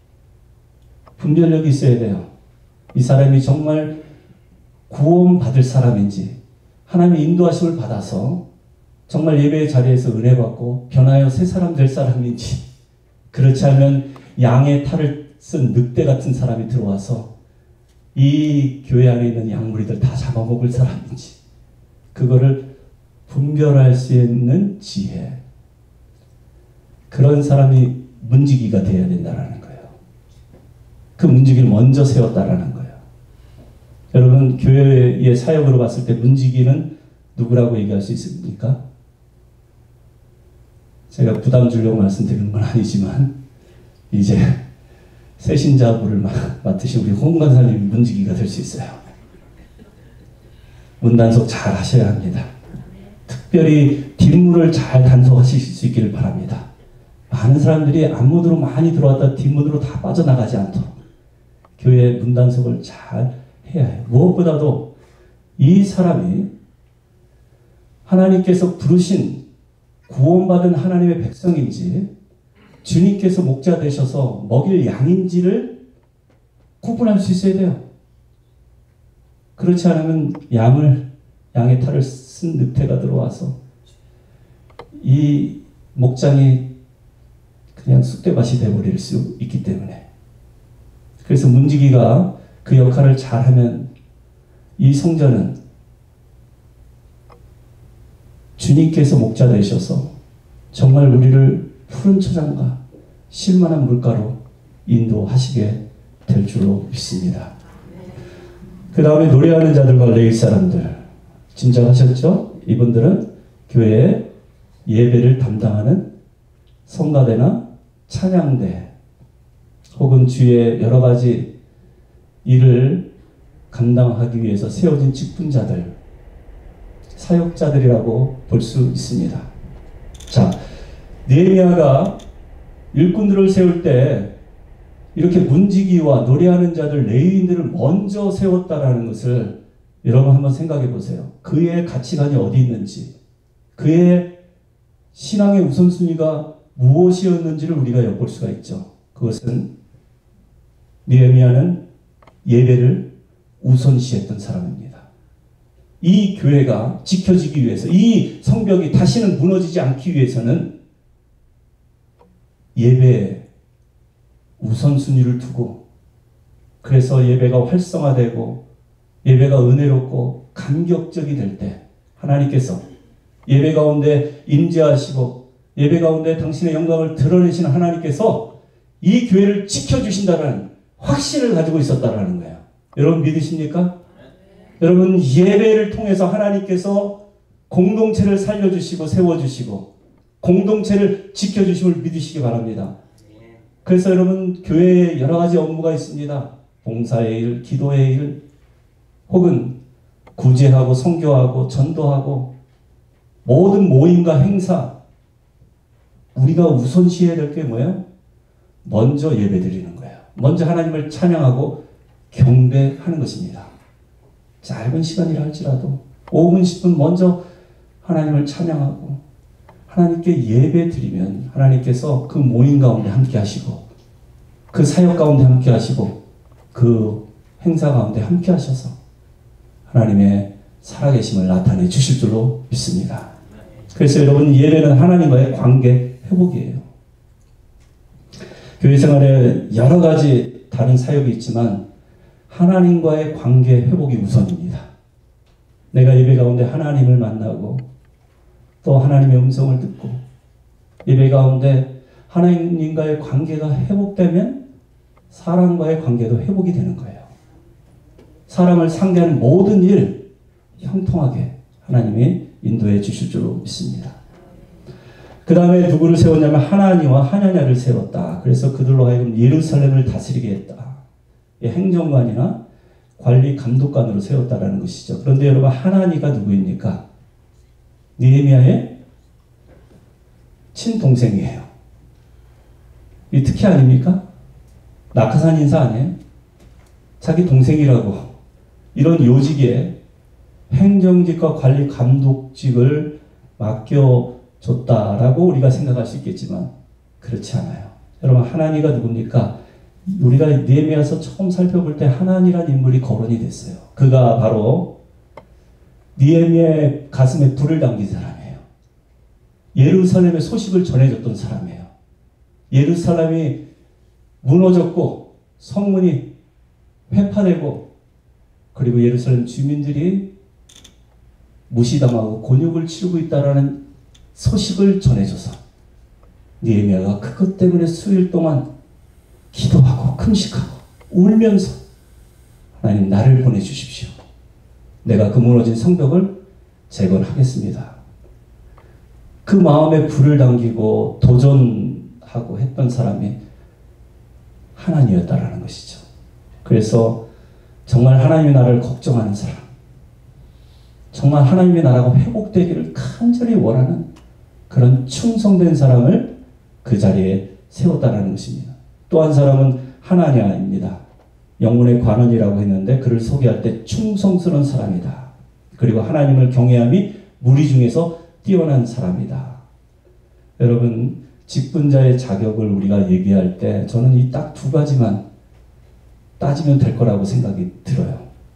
분별력이 있어야 돼요. 이 사람이 정말 구원받을 사람인지 하나님의 인도하심을 받아서 정말 예배의 자리에서 은혜 받고 변하여 새 사람 될 사람인지, 그렇지 않으면 양의 탈을 쓴 늑대 같은 사람이 들어와서 이 교회 안에 있는 양무리들 다 잡아먹을 사람인지, 그거를 분별할 수 있는 지혜, 그런 사람이 문지기가 되어야 된다는 거예요. 그 문지기를 먼저 세웠다라는 거예요. 여러분 교회의 사역으로 봤을 때 문지기는 누구라고 얘기할 수 있습니까? 제가 부담 주려고 말씀드리는 건 아니지만 이제 새신자부를 맡으신 우리 홍 간사님이 문지기가 될 수 있어요. 문단속 잘 하셔야 합니다. 특별히 뒷문을 잘 단속하실 수 있기를 바랍니다. 많은 사람들이 앞문으로 많이 들어왔다 뒷문으로 다 빠져나가지 않도록 교회 문단속을 잘 해야 해요. 무엇보다도 이 사람이 하나님께서 부르신 구원받은 하나님의 백성인지 주님께서 목자 되셔서 먹일 양인지를 구분할 수 있어야 돼요. 그렇지 않으면 양을 양의 탈을 쓴 늑대가 들어와서 이 목장이 그냥 쑥대밭이 되어버릴 수 있기 때문에, 그래서 문지기가 그 역할을 잘하면 이 성전은 주님께서 목자 되셔서 정말 우리를 푸른 초장과 실만한 물가로 인도하시게 될 줄로 믿습니다. 그 다음에 노래하는 자들과 레위 사람들, 짐작하셨죠? 이분들은 교회의 예배를 담당하는 성가대나 찬양대, 혹은 주의 여러 가지 일을 감당하기 위해서 세워진 직분자들, 사역자들이라고 볼 수 있습니다. 자, 느헤미야가 일꾼들을 세울 때 이렇게 문지기와 노래하는 자들, 레위인들을 먼저 세웠다라는 것을 여러분 한번 생각해 보세요. 그의 가치관이 어디 있는지, 그의 신앙의 우선순위가 무엇이었는지를 우리가 엿볼 수가 있죠. 그것은 느헤미야는 예배를 우선시했던 사람입니다. 이 교회가 지켜지기 위해서, 이 성벽이 다시는 무너지지 않기 위해서는 예배에 우선순위를 두고, 그래서 예배가 활성화되고 예배가 은혜롭고 감격적이 될 때 하나님께서 예배 가운데 임재하시고 예배 가운데 당신의 영광을 드러내시는 하나님께서 이 교회를 지켜주신다는 확신을 가지고 있었다라는 거예요. 여러분 믿으십니까? 여러분, 예배를 통해서 하나님께서 공동체를 살려주시고 세워주시고 공동체를 지켜주심을 믿으시기 바랍니다. 그래서 여러분, 교회에 여러 가지 업무가 있습니다. 봉사의 일, 기도의 일, 혹은 구제하고 선교하고 전도하고 모든 모임과 행사, 우리가 우선시해야 될 게 뭐예요? 먼저 예배 드리는 거예요. 먼저 하나님을 찬양하고 경배하는 것입니다. 짧은 시간이라 할지라도 오 분, 십 분 먼저 하나님을 찬양하고 하나님께 예배 드리면 하나님께서 그 모임 가운데 함께 하시고 그 사역 가운데 함께 하시고 그 행사 가운데 함께 하셔서 하나님의 살아계심을 나타내 주실 줄로 믿습니다. 그래서 여러분, 예배는 하나님과의 관계 회복이에요. 교회 생활에 여러 가지 다른 사역이 있지만 하나님과의 관계 회복이 우선입니다. 내가 예배 가운데 하나님을 만나고 또 하나님의 음성을 듣고 예배 가운데 하나님과의 관계가 회복되면 사람과의 관계도 회복이 되는 거예요. 사람을 상대하는 모든 일 형통하게 하나님이 인도해 주실 줄로 믿습니다. 그 다음에 누구를 세웠냐면 하나니와 하냐냐를 세웠다. 그래서 그들로 하여금 예루살렘을 다스리게 했다. 행정관이나 관리 감독관으로 세웠다라는 것이죠. 그런데 여러분, 하나니가 누구입니까? 느헤미야의 친동생이에요. 이 특혜 아닙니까? 낙하산 인사 아니에요? 자기 동생이라고 이런 요직에 행정직과 관리 감독직을 맡겨줬다라고 우리가 생각할 수 있겠지만 그렇지 않아요. 여러분, 하나니가 누굽니까? 우리가 느헤미야서 처음 살펴볼 때 하나니란 인물이 거론이 됐어요. 그가 바로 느헤미야의 가슴에 불을 당긴 사람이에요. 예루살렘의 소식을 전해줬던 사람이에요. 예루살렘이 무너졌고 성문이 회파되고 그리고 예루살렘 주민들이 무시당하고 곤욕을 치르고 있다라는 소식을 전해줘서 느헤미야가 그것 때문에 수일 동안 기도하고 금식하고 울면서 하나님, 나를 보내주십시오. 내가 그 무너진 성벽을 재건하겠습니다. 그 마음에 불을 당기고 도전하고 했던 사람이 하나님이었다라는 것이죠. 그래서 정말 하나님의 나라를 걱정하는 사람, 정말 하나님의 나라가 회복되기를 간절히 원하는 그런 충성된 사람을 그 자리에 세웠다라는 것입니다. 또 한 사람은 하나냐입니다. 영문의 관원이라고 했는데 그를 소개할 때 충성스러운 사람이다. 그리고 하나님을 경외함이 무리 중에서 뛰어난 사람이다. 여러분, 직분자의 자격을 우리가 얘기할 때 저는 이 딱 두 가지만 따지면 될 거라고 생각이 들어요.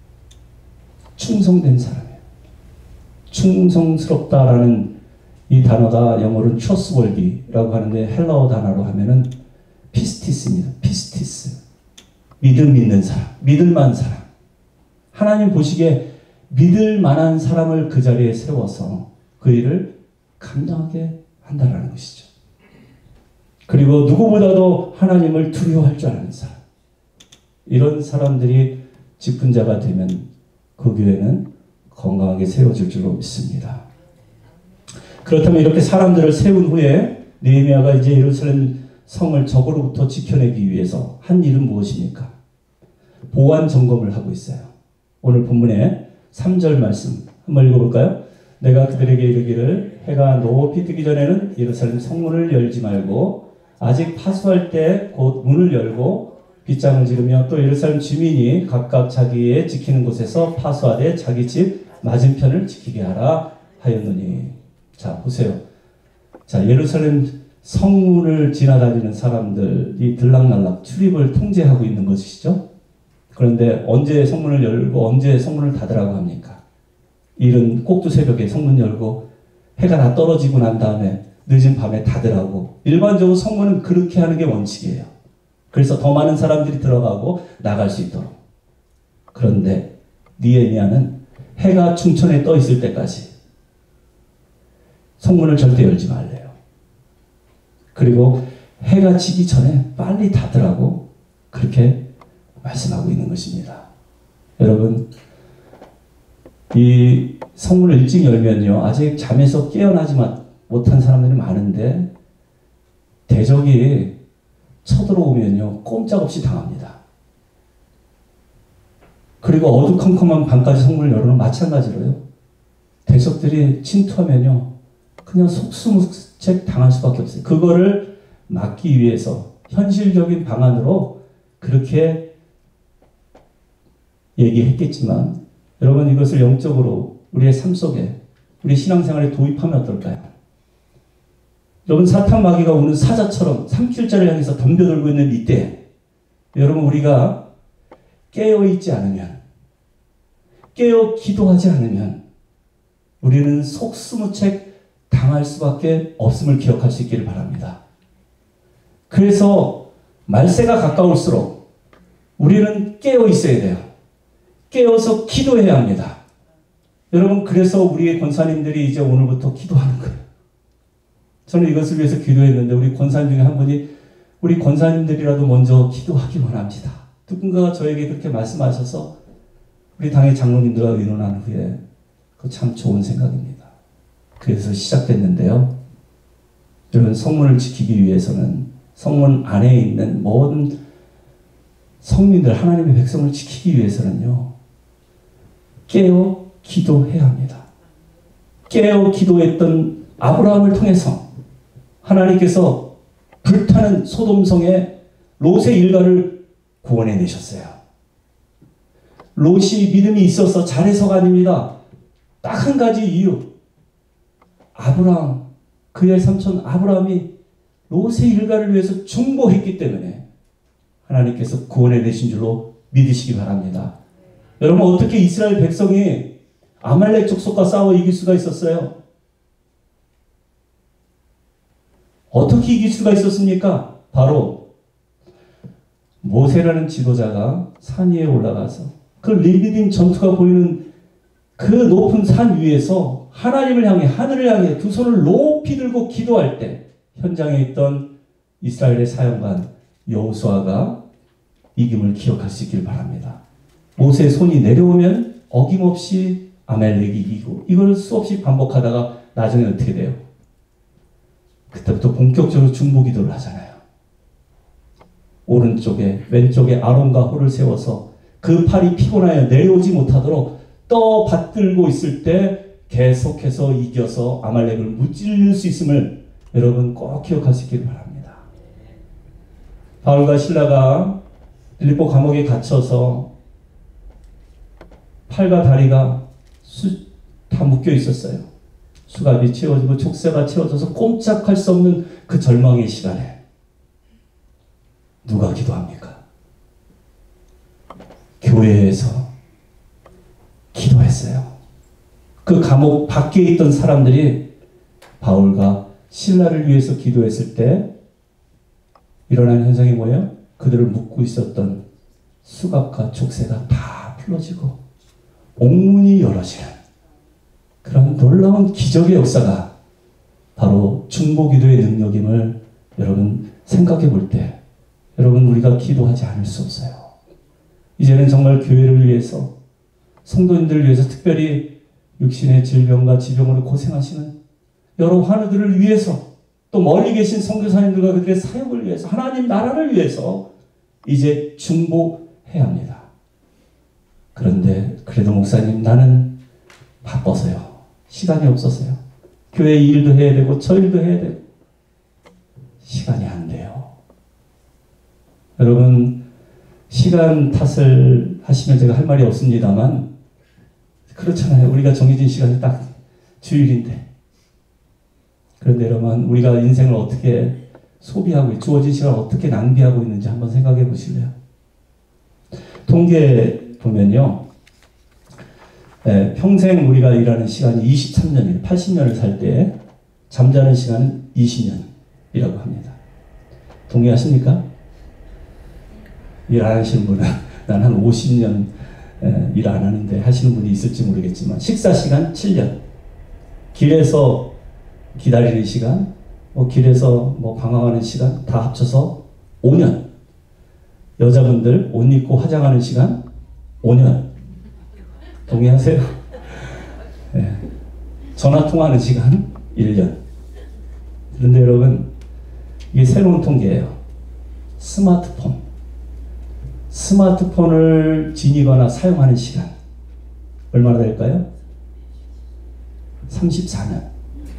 충성된 사람이에요. 충성스럽다라는 이 단어가 영어로는 trustworthy라고 하는데 헬라어 단어로 하면은 피스티스입니다. 피스티스. 믿음 있는 사람, 믿을만한 사람. 하나님 보시기에 믿을 만한 사람을 그 자리에 세워서 그 일을 감당하게 한다라는 것이죠. 그리고 누구보다도 하나님을 두려워할 줄 아는 사람. 이런 사람들이 직분자가 되면 그 교회는 건강하게 세워질 줄로 믿습니다. 그렇다면 이렇게 사람들을 세운 후에 느헤미야가 이제 예루살렘 성을 적으로부터 지켜내기 위해서 한 일은 무엇입니까? 보안 점검을 하고 있어요. 오늘 본문의 삼 절 말씀 한번 읽어볼까요? 내가 그들에게 이르기를 해가 높이 뜨기 전에는 예루살렘 성문을 열지 말고 아직 파수할 때 곧 문을 열고 빗장을 지르며 또 예루살렘 주민이 각각 자기의 지키는 곳에서 파수하되 자기 집 맞은편을 지키게 하라 하였느니. 자, 보세요. 자, 예루살렘 성문을 지나다니는 사람들이 들락날락 출입을 통제하고 있는 것이죠. 그런데 언제 성문을 열고 언제 성문을 닫으라고 합니까? 이른 꼭두 새벽에 성문 열고 해가 다 떨어지고 난 다음에 늦은 밤에 닫으라고. 일반적으로 성문은 그렇게 하는 게 원칙이에요. 그래서 더 많은 사람들이 들어가고 나갈 수 있도록. 그런데 느헤미야는 해가 충천에 떠 있을 때까지 성문을 절대 열지 말래요. 그리고 해가 지기 전에 빨리 닫으라고 그렇게 말씀하고 있는 것입니다. 여러분, 이 성문을 일찍 열면요, 아직 잠에서 깨어나지 못한 사람들이 많은데 대적이 쳐들어오면요 꼼짝없이 당합니다. 그리고 어두컴컴한 밤까지 성문을 열어놓으면 마찬가지로요, 대적들이 침투하면요 그냥 속수무책 당할 수밖에 없어요. 그거를 막기 위해서 현실적인 방안으로 그렇게 얘기했겠지만, 여러분 이것을 영적으로 우리의 삶 속에, 우리 신앙생활에 도입하면 어떨까요? 여러분, 사탄 마귀가 오는 사자처럼 삼킬자를 향해서 덤벼들고 있는 이때, 여러분 우리가 깨어있지 않으면, 깨어 기도하지 않으면 우리는 속수무책 당할 수밖에 없음을 기억할 수 있기를 바랍니다. 그래서 말세가 가까울수록 우리는 깨어 있어야 돼요. 깨어서 기도해야 합니다. 여러분, 그래서 우리의 권사님들이 이제 오늘부터 기도하는 거예요. 저는 이것을 위해서 기도했는데 우리 권사님 중에 한 분이 우리 권사님들이라도 먼저 기도하기 원합니다. 누군가가 저에게 그렇게 말씀하셔서 우리 당의 장로님들과 의논한 후에 그 참 좋은 생각입니다. 그래서 시작됐는데요. 여러분, 성문을 지키기 위해서는 성문 안에 있는 모든 성민들, 하나님의 백성을 지키기 위해서는요, 깨어 기도해야 합니다. 깨어 기도했던 아브라함을 통해서 하나님께서 불타는 소돔성의 롯의 일가를 구원해 내셨어요. 롯이 믿음이 있어서 잘해서가 아닙니다. 딱 한 가지 이유. 아브라함, 그의 삼촌 아브라함이 롯의 일가를 위해서 중보했기 때문에 하나님께서 구원해 내신 줄로 믿으시기 바랍니다. 여러분, 어떻게 이스라엘 백성이 아말렉 족속과 싸워 이길 수가 있었어요? 어떻게 이길 수가 있었습니까? 바로 모세라는 지도자가 산 위에 올라가서 그 르비딤 전투가 보이는 그 높은 산 위에서 하나님을 향해, 하늘을 향해 두 손을 높이 들고 기도할 때 현장에 있던 이스라엘의 사령관 여호수아가 이김을 기억할 수 있길 바랍니다. 모세의 손이 내려오면 어김없이 아말렉이 이기고, 이걸 수없이 반복하다가 나중에 어떻게 돼요? 그때부터 본격적으로 중보 기도를 하잖아요. 오른쪽에 왼쪽에 아론과 홀을 세워서 그 팔이 피곤하여 내려오지 못하도록 떠 받들고 있을 때 계속해서 이겨서 아말렉을 무찔릴 수 있음을 여러분 꼭 기억할 수 있기를 바랍니다. 바울과 실라가 빌립보 감옥에 갇혀서 팔과 다리가 수, 다 묶여 있었어요. 수갑이 채워지고 족쇄가 채워져서 꼼짝할 수 없는 그 절망의 시간에 누가 기도합니까? 교회에서 기도했어요. 그 감옥 밖에 있던 사람들이 바울과 신라를 위해서 기도했을 때 일어난 현상이 뭐예요? 그들을 묶고 있었던 수갑과 족쇄가 다 풀어지고 옥문이 열어지는 그런 놀라운 기적의 역사가 바로 중보기도의 능력임을 여러분 생각해 볼 때 여러분 우리가 기도하지 않을 수 없어요. 이제는 정말 교회를 위해서, 성도님들을 위해서, 특별히 육신의 질병과 지병으로 고생하시는 여러 환우들을 위해서 또 멀리 계신 선교사님들과 그들의 사역을 위해서 하나님 나라를 위해서 이제 중보해야 합니다. 그런데 그래도 목사님 나는 바빠서요. 시간이 없어서요. 교회 일도 해야 되고 저 일도 해야 되고 시간이 안 돼요. 여러분 시간 탓을 하시면 제가 할 말이 없습니다만 그렇잖아요. 우리가 정해진 시간이 딱 주일인데 그런데 여러분 우리가 인생을 어떻게 소비하고 주어진 시간을 어떻게 낭비하고 있는지 한번 생각해 보실래요? 통계 보면요. 네, 평생 우리가 일하는 시간이 이십삼 년이에요. 팔십 년을 살 때 잠자는 시간은 이십 년이라고 합니다. 동의하십니까? 일 안 하시는 분은 난 한 오십 년 일 안 하는데 하시는 분이 있을지 모르겠지만 식사 시간 칠 년, 길에서 기다리는 시간, 뭐 길에서 뭐 관광하는 시간 다 합쳐서 오 년. 여자분들 옷 입고 화장하는 시간 오 년. 동의하세요? 네. 전화 통화하는 시간 일 년. 그런데 여러분 이게 새로운 통계예요. 스마트폰. 스마트폰을 지니거나 사용하는 시간 얼마나 될까요? 삼십사 년.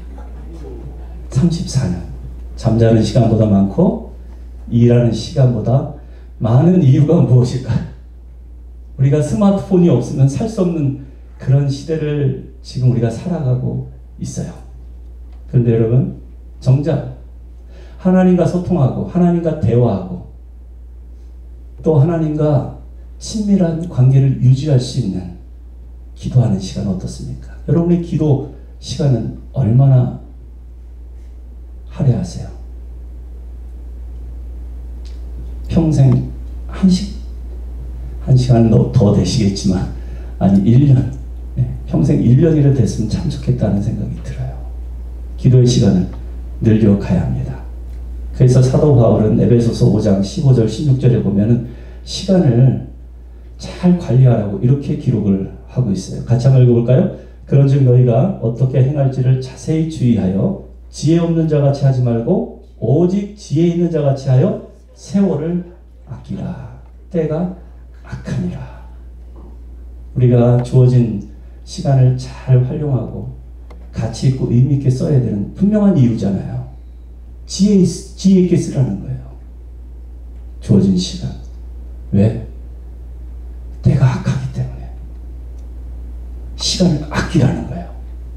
삼십사 년. 잠자는 시간보다 많고 일하는 시간보다 많은 이유가 무엇일까? 우리가 스마트폰이 없으면 살 수 없는 그런 시대를 지금 우리가 살아가고 있어요. 그런데 여러분 정작 하나님과 소통하고 하나님과 대화하고 또 하나님과 친밀한 관계를 유지할 수 있는 기도하는 시간은 어떻습니까? 여러분의 기도 시간은 얼마나 할애하세요? 평생 한 시, 한 시간은 더, 더 되시겠지만 아니 일 년, 네, 평생 일 년이라 됐으면 참 좋겠다는 생각이 들어요. 기도의 시간을 늘려가야 합니다. 그래서 사도 바울은 에베소서 오 장 십오 절 십육 절에 보면은 시간을 잘 관리하라고 이렇게 기록을 하고 있어요. 같이 한번 읽어볼까요? 그런즉 너희가 어떻게 행할지를 자세히 주의하여 지혜 없는 자같이 하지 말고 오직 지혜 있는 자같이 하여 세월을 아끼라. 때가 악하니라. 우리가 주어진 시간을 잘 활용하고 가치 있고 의미 있게 써야 되는 분명한 이유잖아요. 지혜, 지혜 있게 쓰라는 거예요. 주어진 시간. 왜? 때가 악하기 때문에. 시간을 아끼라는 거예요.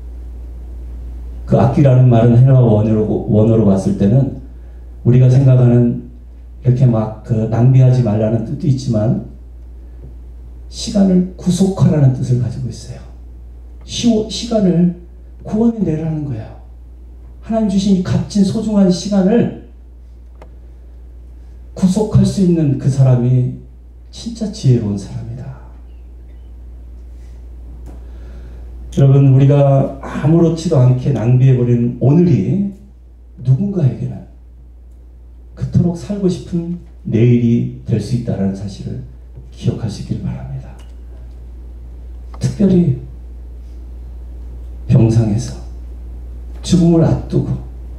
그 아끼라는 말은 헬라 원어로, 원어로 봤을 때는 우리가 생각하는 이렇게 막 그 낭비하지 말라는 뜻도 있지만 시간을 구속하라는 뜻을 가지고 있어요. 시, 시간을 구원해내라는 거예요. 하나님 주신 이 값진 소중한 시간을 구속할 수 있는 그 사람이 진짜 지혜로운 사람이다. 여러분 우리가 아무렇지도 않게 낭비해버리는 오늘이 누군가에게는 그토록 살고 싶은 내일이 될 수 있다는 사실을 기억하시길 바랍니다. 특별히 병상에서 죽음을 앞두고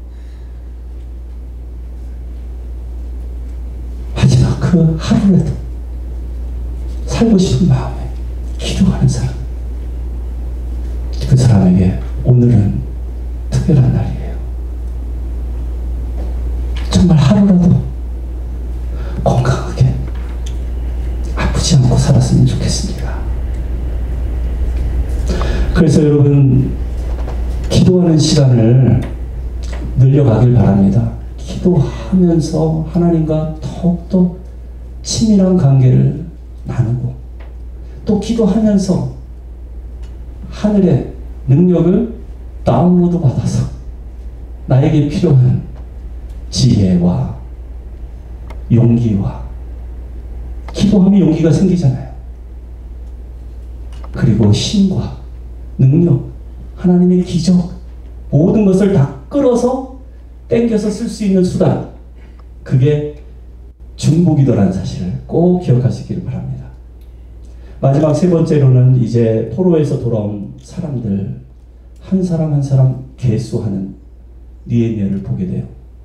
하지만 그 하루라도 살고 싶은 마음에 기도하는 사람, 그 사람에게 오늘은 특별한 날이에요. 정말 하루라도 건강하게 아프지 않고 살았으면 좋겠습니다. 그래서 여러분 기도하는 시간을 늘려가길 바랍니다. 기도하면서 하나님과 더욱더 친밀한 관계를 나누고 또 기도하면서 하늘의 능력을 다운로드 받아서 나에게 필요한 지혜와 용기와 기도하면 용기가 생기잖아요. 그리고 힘과 능력, 하나님의 기적, 모든 것을 다 끌어서 땡겨서 쓸 수 있는 수단, 그게 중보기도라는 사실을 꼭 기억하시기를 바랍니다. 마지막 세 번째로는 이제 포로에서 돌아온 사람들 한 사람 한 사람 계수하는 니에미아를 보게 돼요.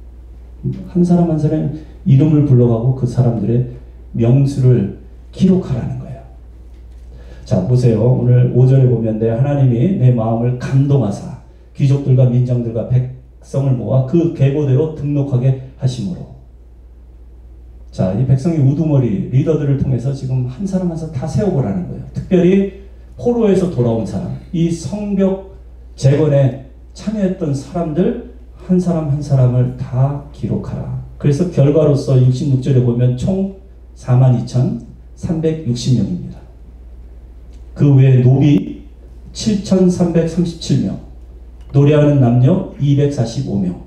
한 사람 한 사람 이름을 불러가고 그 사람들의 명수를 기록하라는 거예요. 자, 보세요. 오늘 오 절에 보면 내 하나님이 내 마음을 감동하사 귀족들과 민정들과 백성을 모아 그 계보대로 등록하게 하심으로. 자, 이 백성의 우두머리 리더들을 통해서 지금 한 사람 한 사람 다 세워보라는 거예요. 특별히 포로에서 돌아온 사람, 이 성벽 재건에 참여했던 사람들 한 사람 한 사람을 다 기록하라. 그래서 결과로서 육십육 절에 보면 총 사만 이천삼백육십 명입니다. 그 외에 노비 칠천삼백삼십칠 명, 노래하는 남녀 이백사십오 명,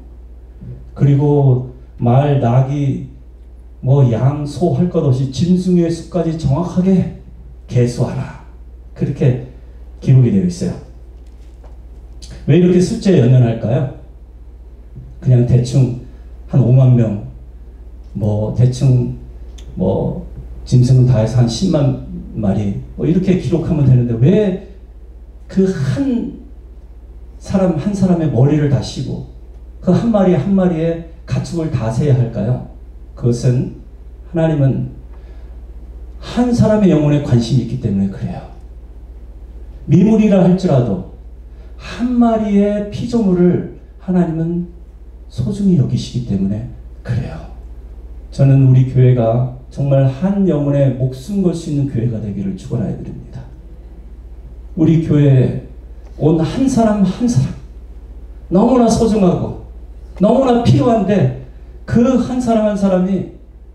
그리고 말, 나귀, 뭐 양, 소 할 것 없이 짐승의 수까지 정확하게 계수하라. 그렇게 기록이 되어 있어요. 왜 이렇게 숫자에 연연할까요? 그냥 대충 한 오만 명, 뭐 대충 뭐 짐승은 다 해서 한 십만 마리 뭐 이렇게 기록하면 되는데 왜 그 한 사람 한 사람의 머리를 다 쉬고 그 한 마리 한 마리의 가축을 다 세야 할까요? 그것은 하나님은 한 사람의 영혼에 관심이 있기 때문에 그래요. 미물이라 할지라도 한 마리의 피조물을 하나님은 소중히 여기시기 때문에 그래요. 저는 우리 교회가 정말 한 영혼에 목숨 걸 수 있는 교회가 되기를 축원하여 드립니다. 우리 교회에 온 한 사람 한 사람 너무나 소중하고 너무나 필요한데 그 한 사람 한 사람이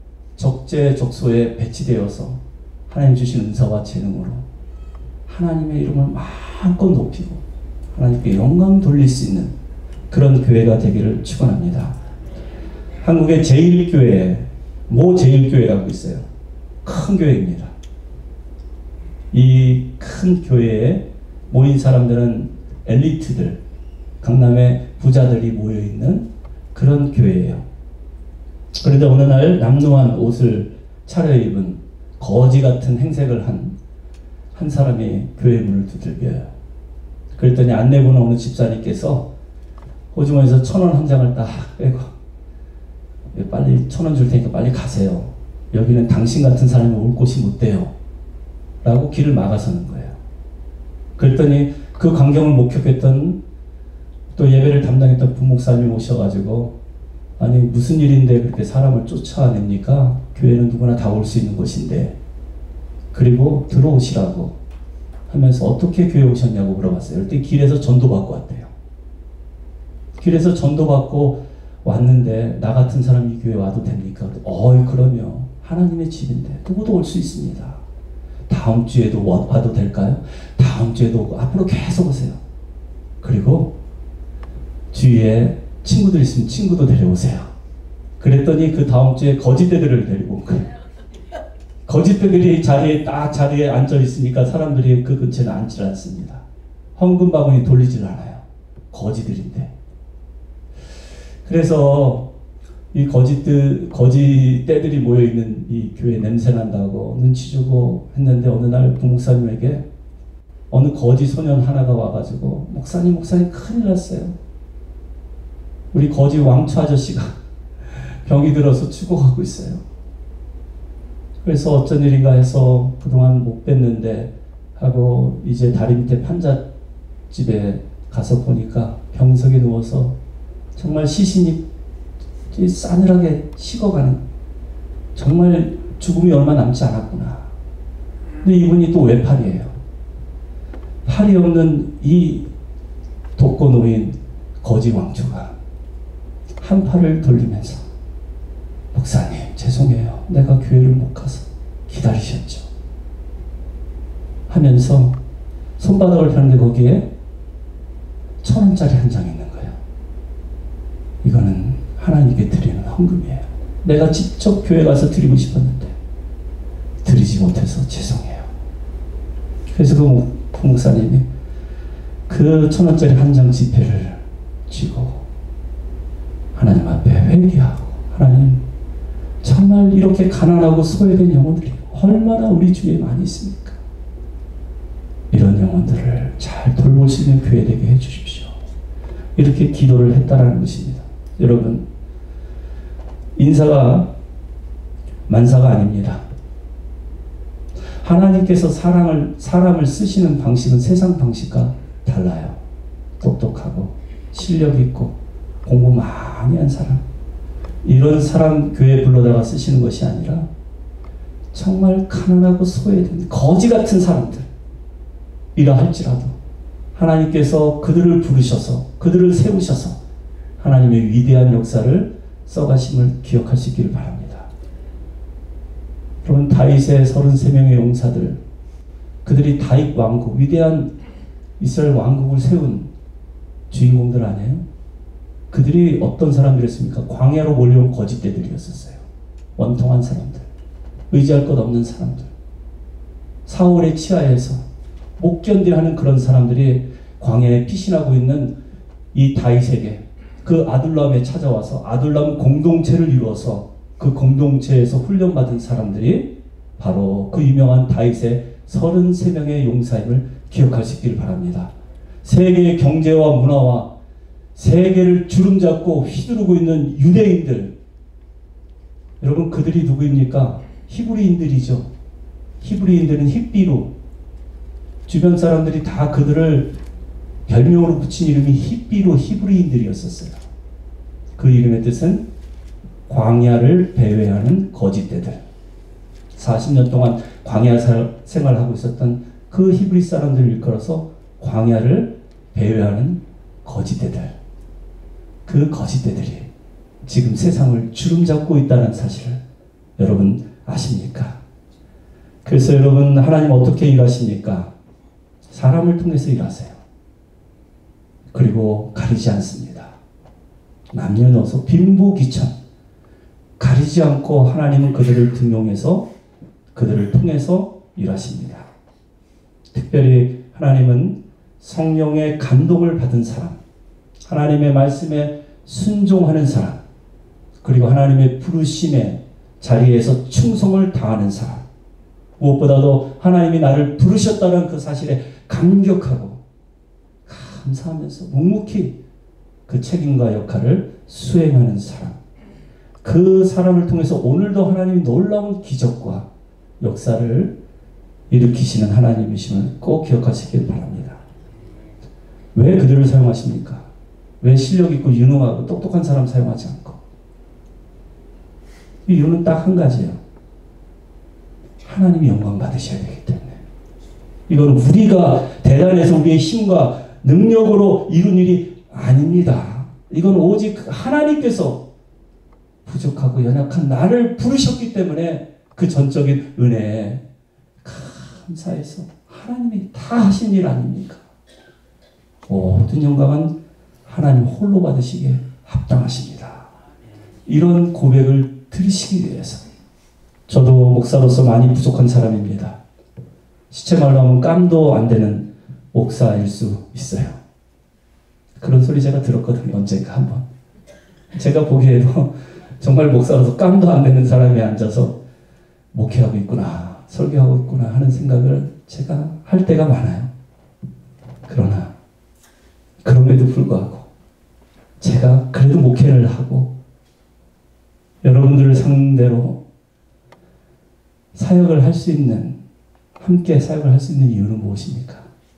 적재적소에 배치되어서 하나님 주신 은사와 재능으로 하나님의 이름을 마음껏 높이고 하나님께 영광 돌릴 수 있는 그런 교회가 되기를 축원합니다. 한국의 제일 교회, 모 제일 교회라고 있어요. 큰 교회입니다. 이 큰 교회에 모인 사람들은 엘리트들, 강남의 부자들이 모여 있는 그런 교회예요. 그런데 어느 날 남루한 옷을 차려입은 거지 같은 행색을 한 한 사람이 교회 문을 두들겨요. 그랬더니 안내 보는 어느 집사님께서 호주머니에서 천 원 한 장을 딱 빼고 빨리 천 원 줄 테니까 빨리 가세요. 여기는 당신 같은 사람이 올 곳이 못 돼요. 라고 길을 막아서는 거예요. 그랬더니 그 광경을 목격했던 또 예배를 담당했던 부목사님이 오셔가지고 아니 무슨 일인데 그렇게 사람을 쫓아냅니까? 교회는 누구나 다 올 수 있는 곳인데 그리고 들어오시라고 하면서 어떻게 교회 오셨냐고 물어봤어요. 그때 길에서 전도받고 왔대요. 길에서 전도받고 왔는데 나 같은 사람이 교회 와도 됩니까? 어이 그럼요. 하나님의 집인데 누구도 올 수 있습니다. 다음 주에도 와도 될까요? 다음 주에도 오고 앞으로 계속 오세요. 그리고 주위에 친구들 있으면 친구도 데려오세요. 그랬더니 그 다음 주에 거짓대들을 데리고 온 거예요. 거짓대들이 자리에 딱 자리에 앉아 있으니까 사람들이 그 근처에 앉지 않습니다. 헌금 바구니 돌리질 않아요. 거지들인데. 그래서 이 거짓들, 거짓대들이 모여있는 이 교회 냄새 난다고 눈치 주고 했는데 어느 날 부목사님에게 어느 거지 소년 하나가 와가지고 목사님 목사님 큰일 났어요. 우리 거지 왕초 아저씨가 병이 들어서 죽어가고 있어요. 그래서 어쩐 일인가 해서 그동안 못 뵀는데 하고 이제 다리 밑에 판잣집에 가서 보니까 병석에 누워서 정말 시신이 싸늘하게 식어가는 정말 죽음이 얼마 남지 않았구나. 근데 이분이 또 외팔이에요. 팔이 없는 이 독거노인 거지 왕초가 한 팔을 돌리면서 목사님 죄송해요. 내가 교회를 못 가서 기다리셨죠. 하면서 손바닥을 펴는데 거기에 천 원짜리 한 장 있는 거예요. 이거는 하나님께 드리는 헌금이에요. 내가 직접 교회 가서 드리고 싶었는데 드리지 못해서 죄송해요. 그래서 그 부목사님이 그 천 원짜리 한 장 지폐를 쥐고 하나님 앞에 회개하고 하나님 정말 이렇게 가난하고 소외된 영혼들이 얼마나 우리 주위에 많이 있습니까? 이런 영혼들을 잘 돌볼 수 있는 교회 되게 해주십시오. 이렇게 기도를 했다라는 것입니다. 여러분, 인사가 만사가 아닙니다. 하나님께서 사람을, 사람을 쓰시는 방식은 세상 방식과 달라요. 똑똑하고 실력 있고 공부 많이 한 사람, 이런 사람 교회에 불러다가 쓰시는 것이 아니라 정말 가난하고 소외된 거지 같은 사람들 이라 할지라도 하나님께서 그들을 부르셔서 그들을 세우셔서 하나님의 위대한 역사를 써가심을 기억할 수 있기를 바랍니다. 여러분, 다윗의 서른세 명의 용사들, 그들이 다윗 왕국, 위대한 이스라엘 왕국을 세운 주인공들 아니에요? 그들이 어떤 사람들이었습니까? 광야로 몰려온 거짓대들이었었어요. 원통한 사람들, 의지할 것 없는 사람들, 사울의 치하에서 못 견딜하는 그런 사람들이 광야에 피신하고 있는 이 다윗에게 그 아둘람에 찾아와서 아둘람 공동체를 이루어서 그 공동체에서 훈련받은 사람들이 바로 그 유명한 다윗의 서른세 명의 용사임을 기억할 수 있기를 바랍니다. 세계의 경제와 문화와 세계를 주름잡고 휘두르고 있는 유대인들, 여러분, 그들이 누구입니까? 히브리인들이죠. 히브리인들은 힙비로, 주변 사람들이 다 그들을 별명으로 붙인 이름이 힙비로 히브리인들이었었어요. 그 이름의 뜻은 광야를 배회하는 거짓대들. 사십 년 동안 광야 생활하고 있었던 그 히브리 사람들을 일컬어서 광야를 배회하는 거짓대들. 그 거짓대들이 지금 세상을 주름잡고 있다는 사실을 여러분 아십니까? 그래서 여러분, 하나님 어떻게 일하십니까? 사람을 통해서 일하세요. 그리고 가리지 않습니다. 남녀노소 빈부귀천 가리지 않고 하나님은 그들을 등용해서 그들을 통해서 일하십니다. 특별히 하나님은 성령의 감동을 받은 사람, 하나님의 말씀에 순종하는 사람, 그리고 하나님의 부르심의 자리에서 충성을 다하는 사람, 무엇보다도 하나님이 나를 부르셨다는 그 사실에 감격하고 감사하면서 묵묵히 그 책임과 역할을 수행하는 사람, 그 사람을 통해서 오늘도 하나님이 놀라운 기적과 역사를 일으키시는 하나님이심을 꼭 기억하시길 바랍니다. 왜 그들을 사용하십니까? 왜 실력 있고 유능하고 똑똑한 사람 사용하지 않고? 이 이유는 딱 한 가지예요. 하나님이 영광 받으셔야 되기 때문에. 이건 우리가 대단해서 우리의 힘과 능력으로 이룬 일이 아닙니다. 이건 오직 하나님께서 부족하고 연약한 나를 부르셨기 때문에 그 전적인 은혜에 감사해서 하나님이 다 하신 일 아닙니까? 모든 영광은 하나님 홀로 받으시기에 합당하십니다. 이런 고백을 들으시기 위해서 저도 목사로서 많이 부족한 사람입니다. 시체 말로 하면 깜도 안 되는 목사일 수 있어요. 그런 소리 제가 들었거든요. 언젠가 한번. 제가 보기에도 정말 목사로서 깜도 안 되는 사람이 앉아서 목회하고 있구나, 설교하고 있구나 하는 생각을 제가 할 때가 많아요. 그러나 그럼에도 불구하고 제가 그래도 목회를 하고 여러분들을 상대로 사역을 할 수 있는, 함께 사역을 할 수 있는 이유는 무엇입니까?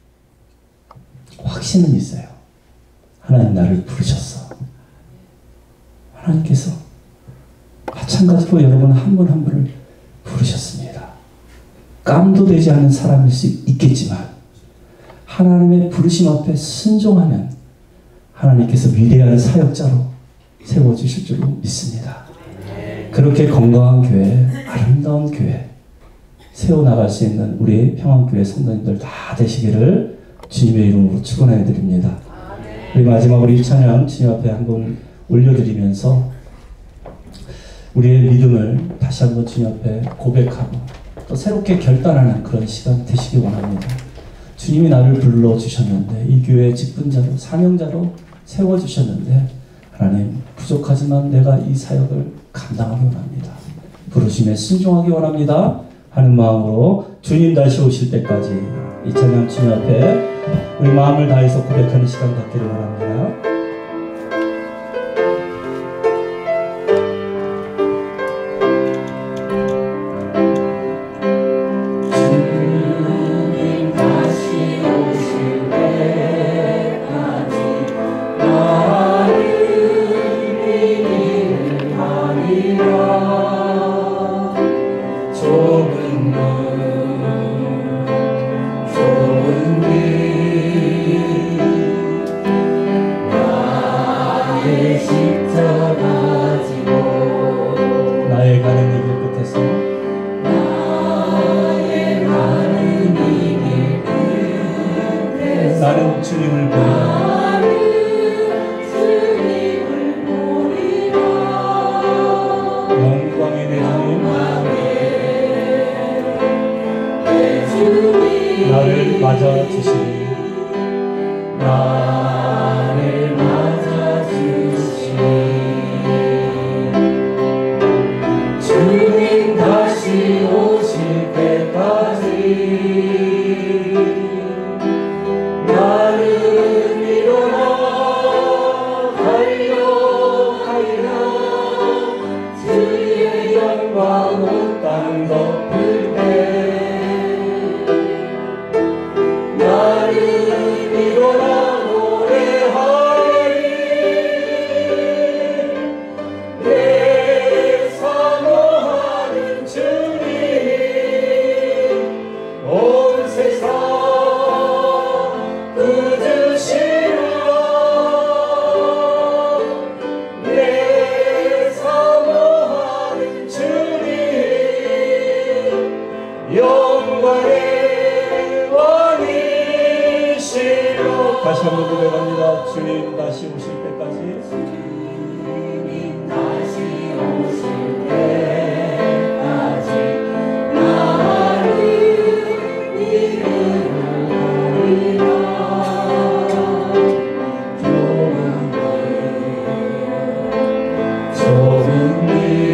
확신은 있어요. 하나님 나를 부르셨어. 하나님께서 마찬가지로 여러분 한 분 한 분을 부르셨습니다. 깜도 되지 않은 사람일 수 있겠지만 하나님의 부르심 앞에 순종하면 하나님께서 위대한 사역자로 세워주실 줄로 믿습니다. 그렇게 건강한 교회, 아름다운 교회 세워나갈 수 있는 우리 평안교회 성도님들 다 되시기를 주님의 이름으로 축원해 드립니다. 우리 마지막으로 이 찬양 주님 앞에 한번 올려드리면서 우리의 믿음을 다시 한번 주님 앞에 고백하고 또 새롭게 결단하는 그런 시간 되시기 원합니다. 주님이 나를 불러주셨는데 이 교회의 직분자로, 사명자로 세워주셨는데 하나님 부족하지만 내가 이 사역을 감당하기 원합니다. 부르심에 순종하기 원합니다 하는 마음으로 주님 다시 오실 때까지 이 찬양 주님 앞에 우리 마음을 다해서 고백하는 시간 갖기를 원합니다. 십자가 지고 나의 가는 이 길 끝에서 나의 가는 이 길 끝에서 나는 주님을 보리라. 나는 주님을 보리라. 영광의 내 주님 나를 맞아 주시리. 나를 맞아 주시리. 주님 다시 오실 때까지 나는 일어나 달려가리라. 주의 영광 온 땅 덮을 때 나는 일어나 노래하리. 내 사모하는 주님 온 세상 꾸짖으시라. 내 사모하는 주님 영광의 다시 한번 고백합니다. 주님 다시 오실 때까지 주님 다시 오실 때까지 나를 이루리라. 좁은 길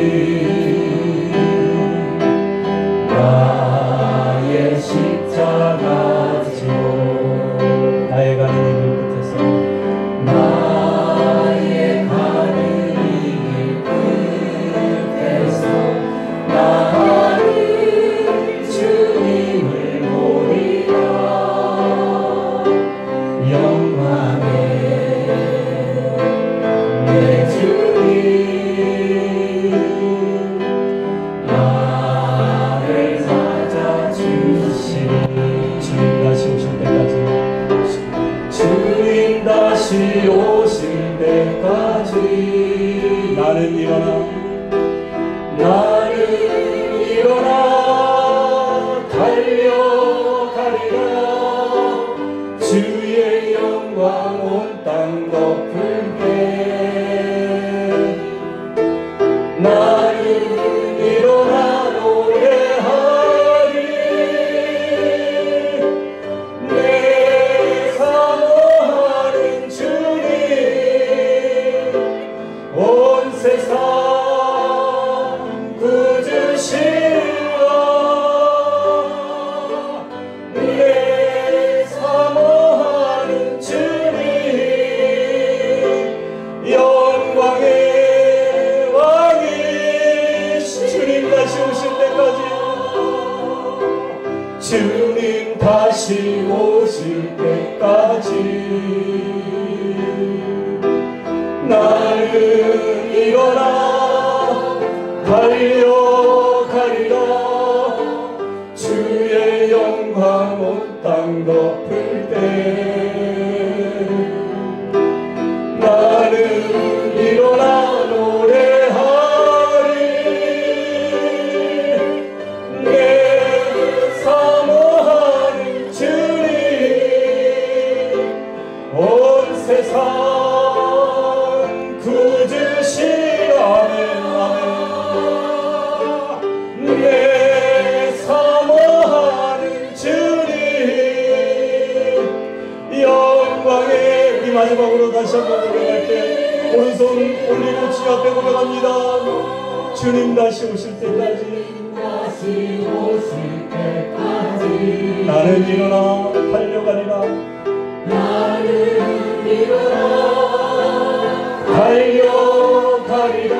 나의 십자가 지고 나의 가는 이 길 끝에서 나의 가는 이 길 끝에서 나는 주님을 보리라. 영광의 내 주님 나를 맞아 주시리. 주님 다시 오실 때까지 주님 다시 오실 때까지 나는 일어나 나는 일어나 달려가리라. 주의 영광 온 땅 덮을 때 나는 일어나 노래하리. 내 사모하는 주님 온 세상 꾸짖으시라. 내 사모하는 주님 영광의 왕이시. 주님 다시 오실 때까지 주님 다시 오실 때까지 나는 일어나 달려가리라. 주의 영광 온 땅 덮을 때 나는 일어나 노래하리. 내 사모하는 주님 온 세상 꾸짖으시라. 내 사모하는 주님 영광의. 우리 마지막으로 다시 한번 고백할 때 오른손 올리고 주 앞에 고백합니다. 주님 다시 오실 때까지 다시 오실 때까지 나는 일어나 달려가리라. 나는 일어나 달려가리라.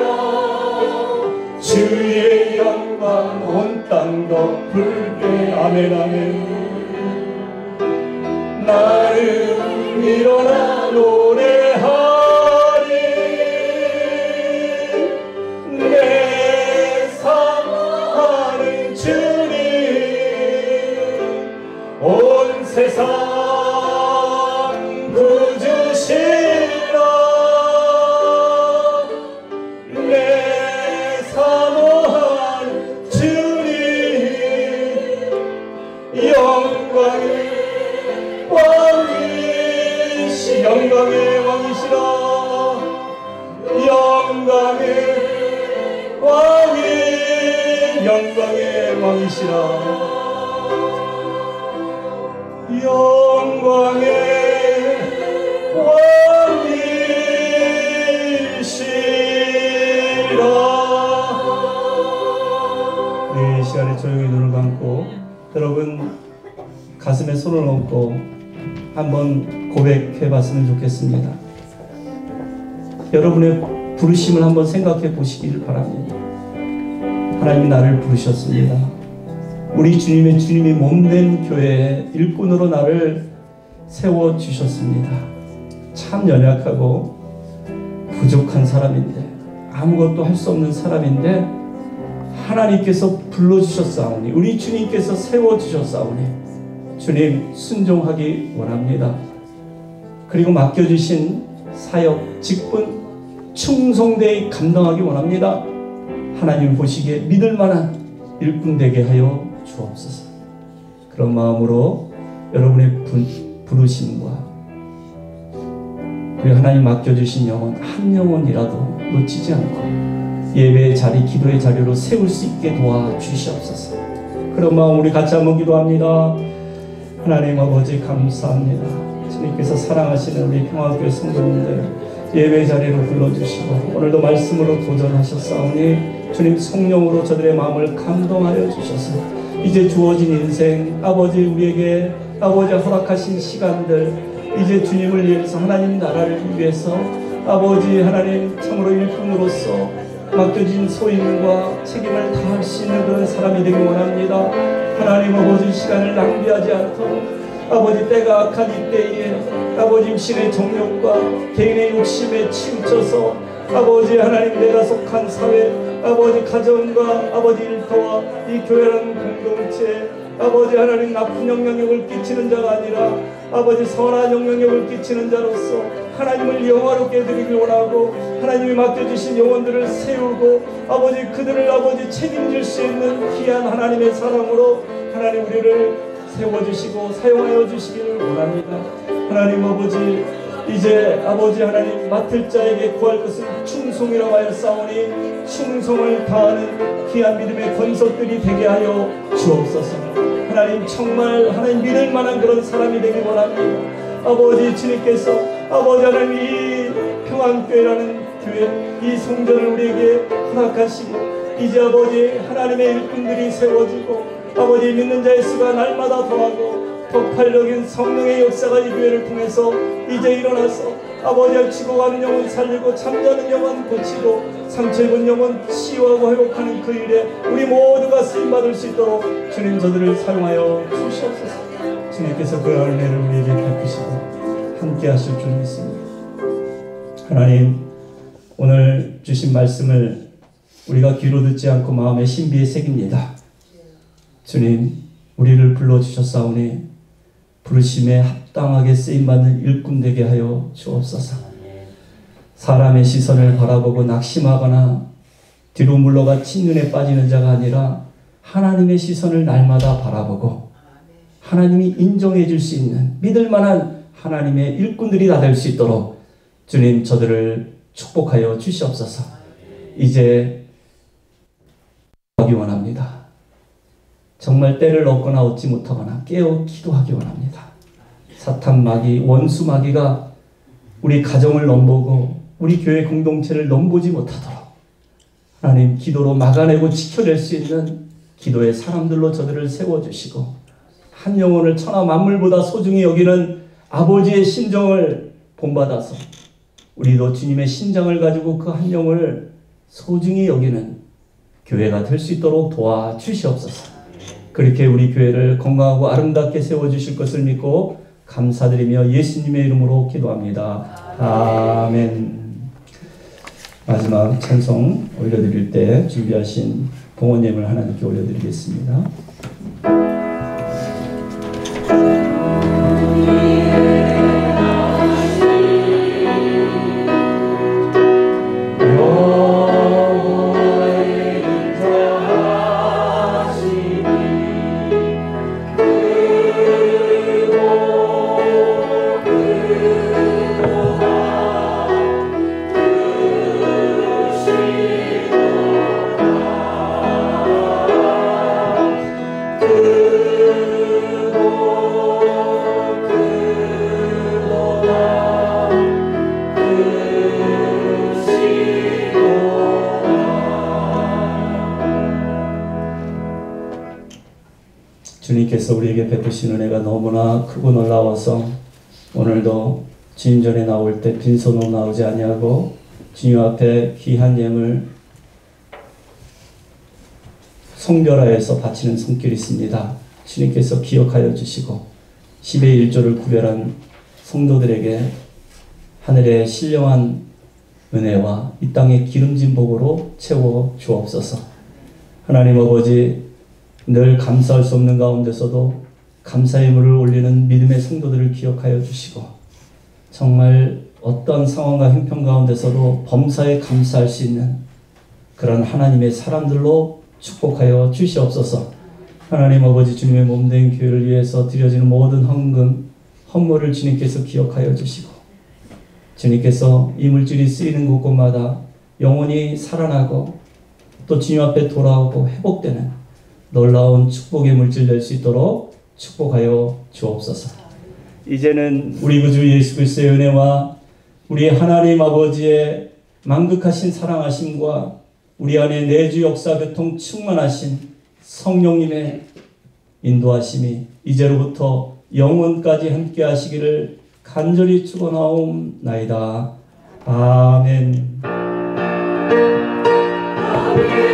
주의 영광 온 땅 덮을 때 아멘 아멘. 나는 일어나 노래하리. 내 사모하는 주님 온 세상 꾸짖으시라. 영광의 왕이시라. 이 시간에 조용히 눈을 감고 여러분 가슴에 손을 얹고 한번 고백해 봤으면 좋겠습니다. 여러분의 부르심을 한번 생각해 보시길 바랍니다. 하나님이 나를 부르셨습니다. 우리 주님의 주님이 몸된 교회의 일꾼으로 나를 세워주셨습니다. 참 연약하고 부족한 사람인데, 아무것도 할 수 없는 사람인데 하나님께서 불러주셨사오니, 우리 주님께서 세워주셨사오니 주님 순종하기 원합니다. 그리고 맡겨주신 사역, 직분 충성되이 감당하기 원합니다. 하나님 보시기에 믿을 만한 일꾼 되게 하여 주옵소서. 그런 마음으로 여러분의 부, 부르심과 그리고 하나님 맡겨주신 영혼 한 영혼이라도 놓치지 않고 예배의 자리, 기도의 자리로 세울 수 있게 도와주시옵소서. 그런 마음 우리 같이 한번 기도합니다. 하나님 아버지 감사합니다. 주님께서 사랑하시는 우리 평화교회 성도님들 예배 자리로 불러주시고 오늘도 말씀으로 도전하셨사오니 주님 성령으로 저들의 마음을 감동하여 주셔서 이제 주어진 인생, 아버지 우리에게 아버지 허락하신 시간들, 이제 주님을 위해서, 하나님 나라를 위해서 아버지 하나님 참으로 일꾼으로서 맡겨진 소임과 책임을 다할 수 있는 그런 사람이 되기 원합니다. 하나님 아버지 시간을 낭비하지 않도록 아버지 때가 악한 이때에 아버지 신의 정욕과 개인의 욕심에 치우쳐서 아버지 하나님 내가 속한 사회, 아버지 가정과 아버지 일터와 이 교회라는 공동체 아버지 하나님 나쁜 영향력을 끼치는 자가 아니라 아버지 선한 영향력을 끼치는 자로서 하나님을 영화롭게 드리길 원하고 하나님이 맡겨주신 영혼들을 세우고 아버지 그들을 아버지 책임질 수 있는 귀한 하나님의 사랑으로 하나님 우리를 세워주시고 사용하여 주시기를 원합니다. 하나님 아버지 이제 아버지 하나님 맡을 자에게 구할 것은 충성이라고 하였사오니 충성을 다하는 귀한 믿음의 권속들이 되게 하여 주옵소서. 하나님 정말 하나님 믿을 만한 그런 사람이 되기 원합니다. 아버지 주님께서 아버지 하나님 이 평안교회라는 교회 이 성전을 우리에게 허락하시고 이제 아버지 하나님의 일꾼들이 세워지고 아버지 믿는 자의 수가 날마다 더하고 폭발적인 성령의 역사가 이 교회를 통해서 이제 일어나서 아버지의 죽어가는 영혼 살리고 잠자는 영혼 고치고 상처 입은 영혼 치유하고 회복하는 그 일에 우리 모두가 쓰임받을 수 있도록 주님 저들을 사용하여 주시옵소서. 주님께서 그 은혜를 우리에게 베푸시고 함께 하실 줄 믿습니다. 하나님 오늘 주신 말씀을 우리가 귀로 듣지 않고 마음에 신비에 새깁니다. 주님 우리를 불러주셨사오니 부르심에 합당하게 쓰임받는 일꾼 되게 하여 주옵소서. 사람의 시선을 바라보고 낙심하거나 뒤로 물러가 침륜에 빠지는 자가 아니라 하나님의 시선을 날마다 바라보고 하나님이 인정해 줄 수 있는 믿을 만한 하나님의 일꾼들이 다 될 수 있도록 주님 저들을 축복하여 주시옵소서. 이제 하기 원합니다. 정말 때를 얻거나 얻지 못하거나 깨어 기도하기 원합니다. 사탄 마귀, 원수 마귀가 우리 가정을 넘보고 우리 교회 공동체를 넘보지 못하도록 하나님 기도로 막아내고 지켜낼 수 있는 기도의 사람들로 저들을 세워주시고 한 영혼을 천하 만물보다 소중히 여기는 아버지의 심정을 본받아서 우리도 주님의 심장을 가지고 그 한 영혼을 소중히 여기는 교회가 될 수 있도록 도와주시옵소서. 그렇게 우리 교회를 건강하고 아름답게 세워주실 것을 믿고 감사드리며 예수님의 이름으로 기도합니다. 아멘. 마지막 찬송 올려드릴 때 준비하신 봉헌예물 하나님께 올려드리겠습니다. 주님께서 우리에게 베푸신 은혜가 너무나 크고 놀라워서 오늘도 주님 전에 나올 때 빈손으로 나오지 아니하고 주님 앞에 귀한 예물 성별하여서 바치는 손길이 있습니다. 주님께서 기억하여 주시고 십의 일조를 구별한 성도들에게 하늘의 신령한 은혜와 이 땅의 기름진 복으로 채워 주옵소서. 하나님 아버지, 늘 감사할 수 없는 가운데서도 감사의 물을 올리는 믿음의 성도들을 기억하여 주시고 정말 어떤 상황과 형편 가운데서도 범사에 감사할 수 있는 그런 하나님의 사람들로 축복하여 주시옵소서. 하나님 아버지, 주님의 몸된 교회를 위해서 드려지는 모든 헌금, 헌물을 주님께서 기억하여 주시고 주님께서 이 물질이 쓰이는 곳곳마다 영혼이 살아나고 또 주님 앞에 돌아오고 회복되는 놀라운 축복의 물질 될 수 있도록 축복하여 주옵소서. 이제는 우리 구주 예수 그리스도의 은혜와 우리 하나님 아버지의 만극하신 사랑하심과 우리 안에 내주 역사 교통 충만하신 성령님의 인도하심이 이제로부터 영원까지 함께 하시기를 간절히 축원하옵나이다. 아멘. 아멘.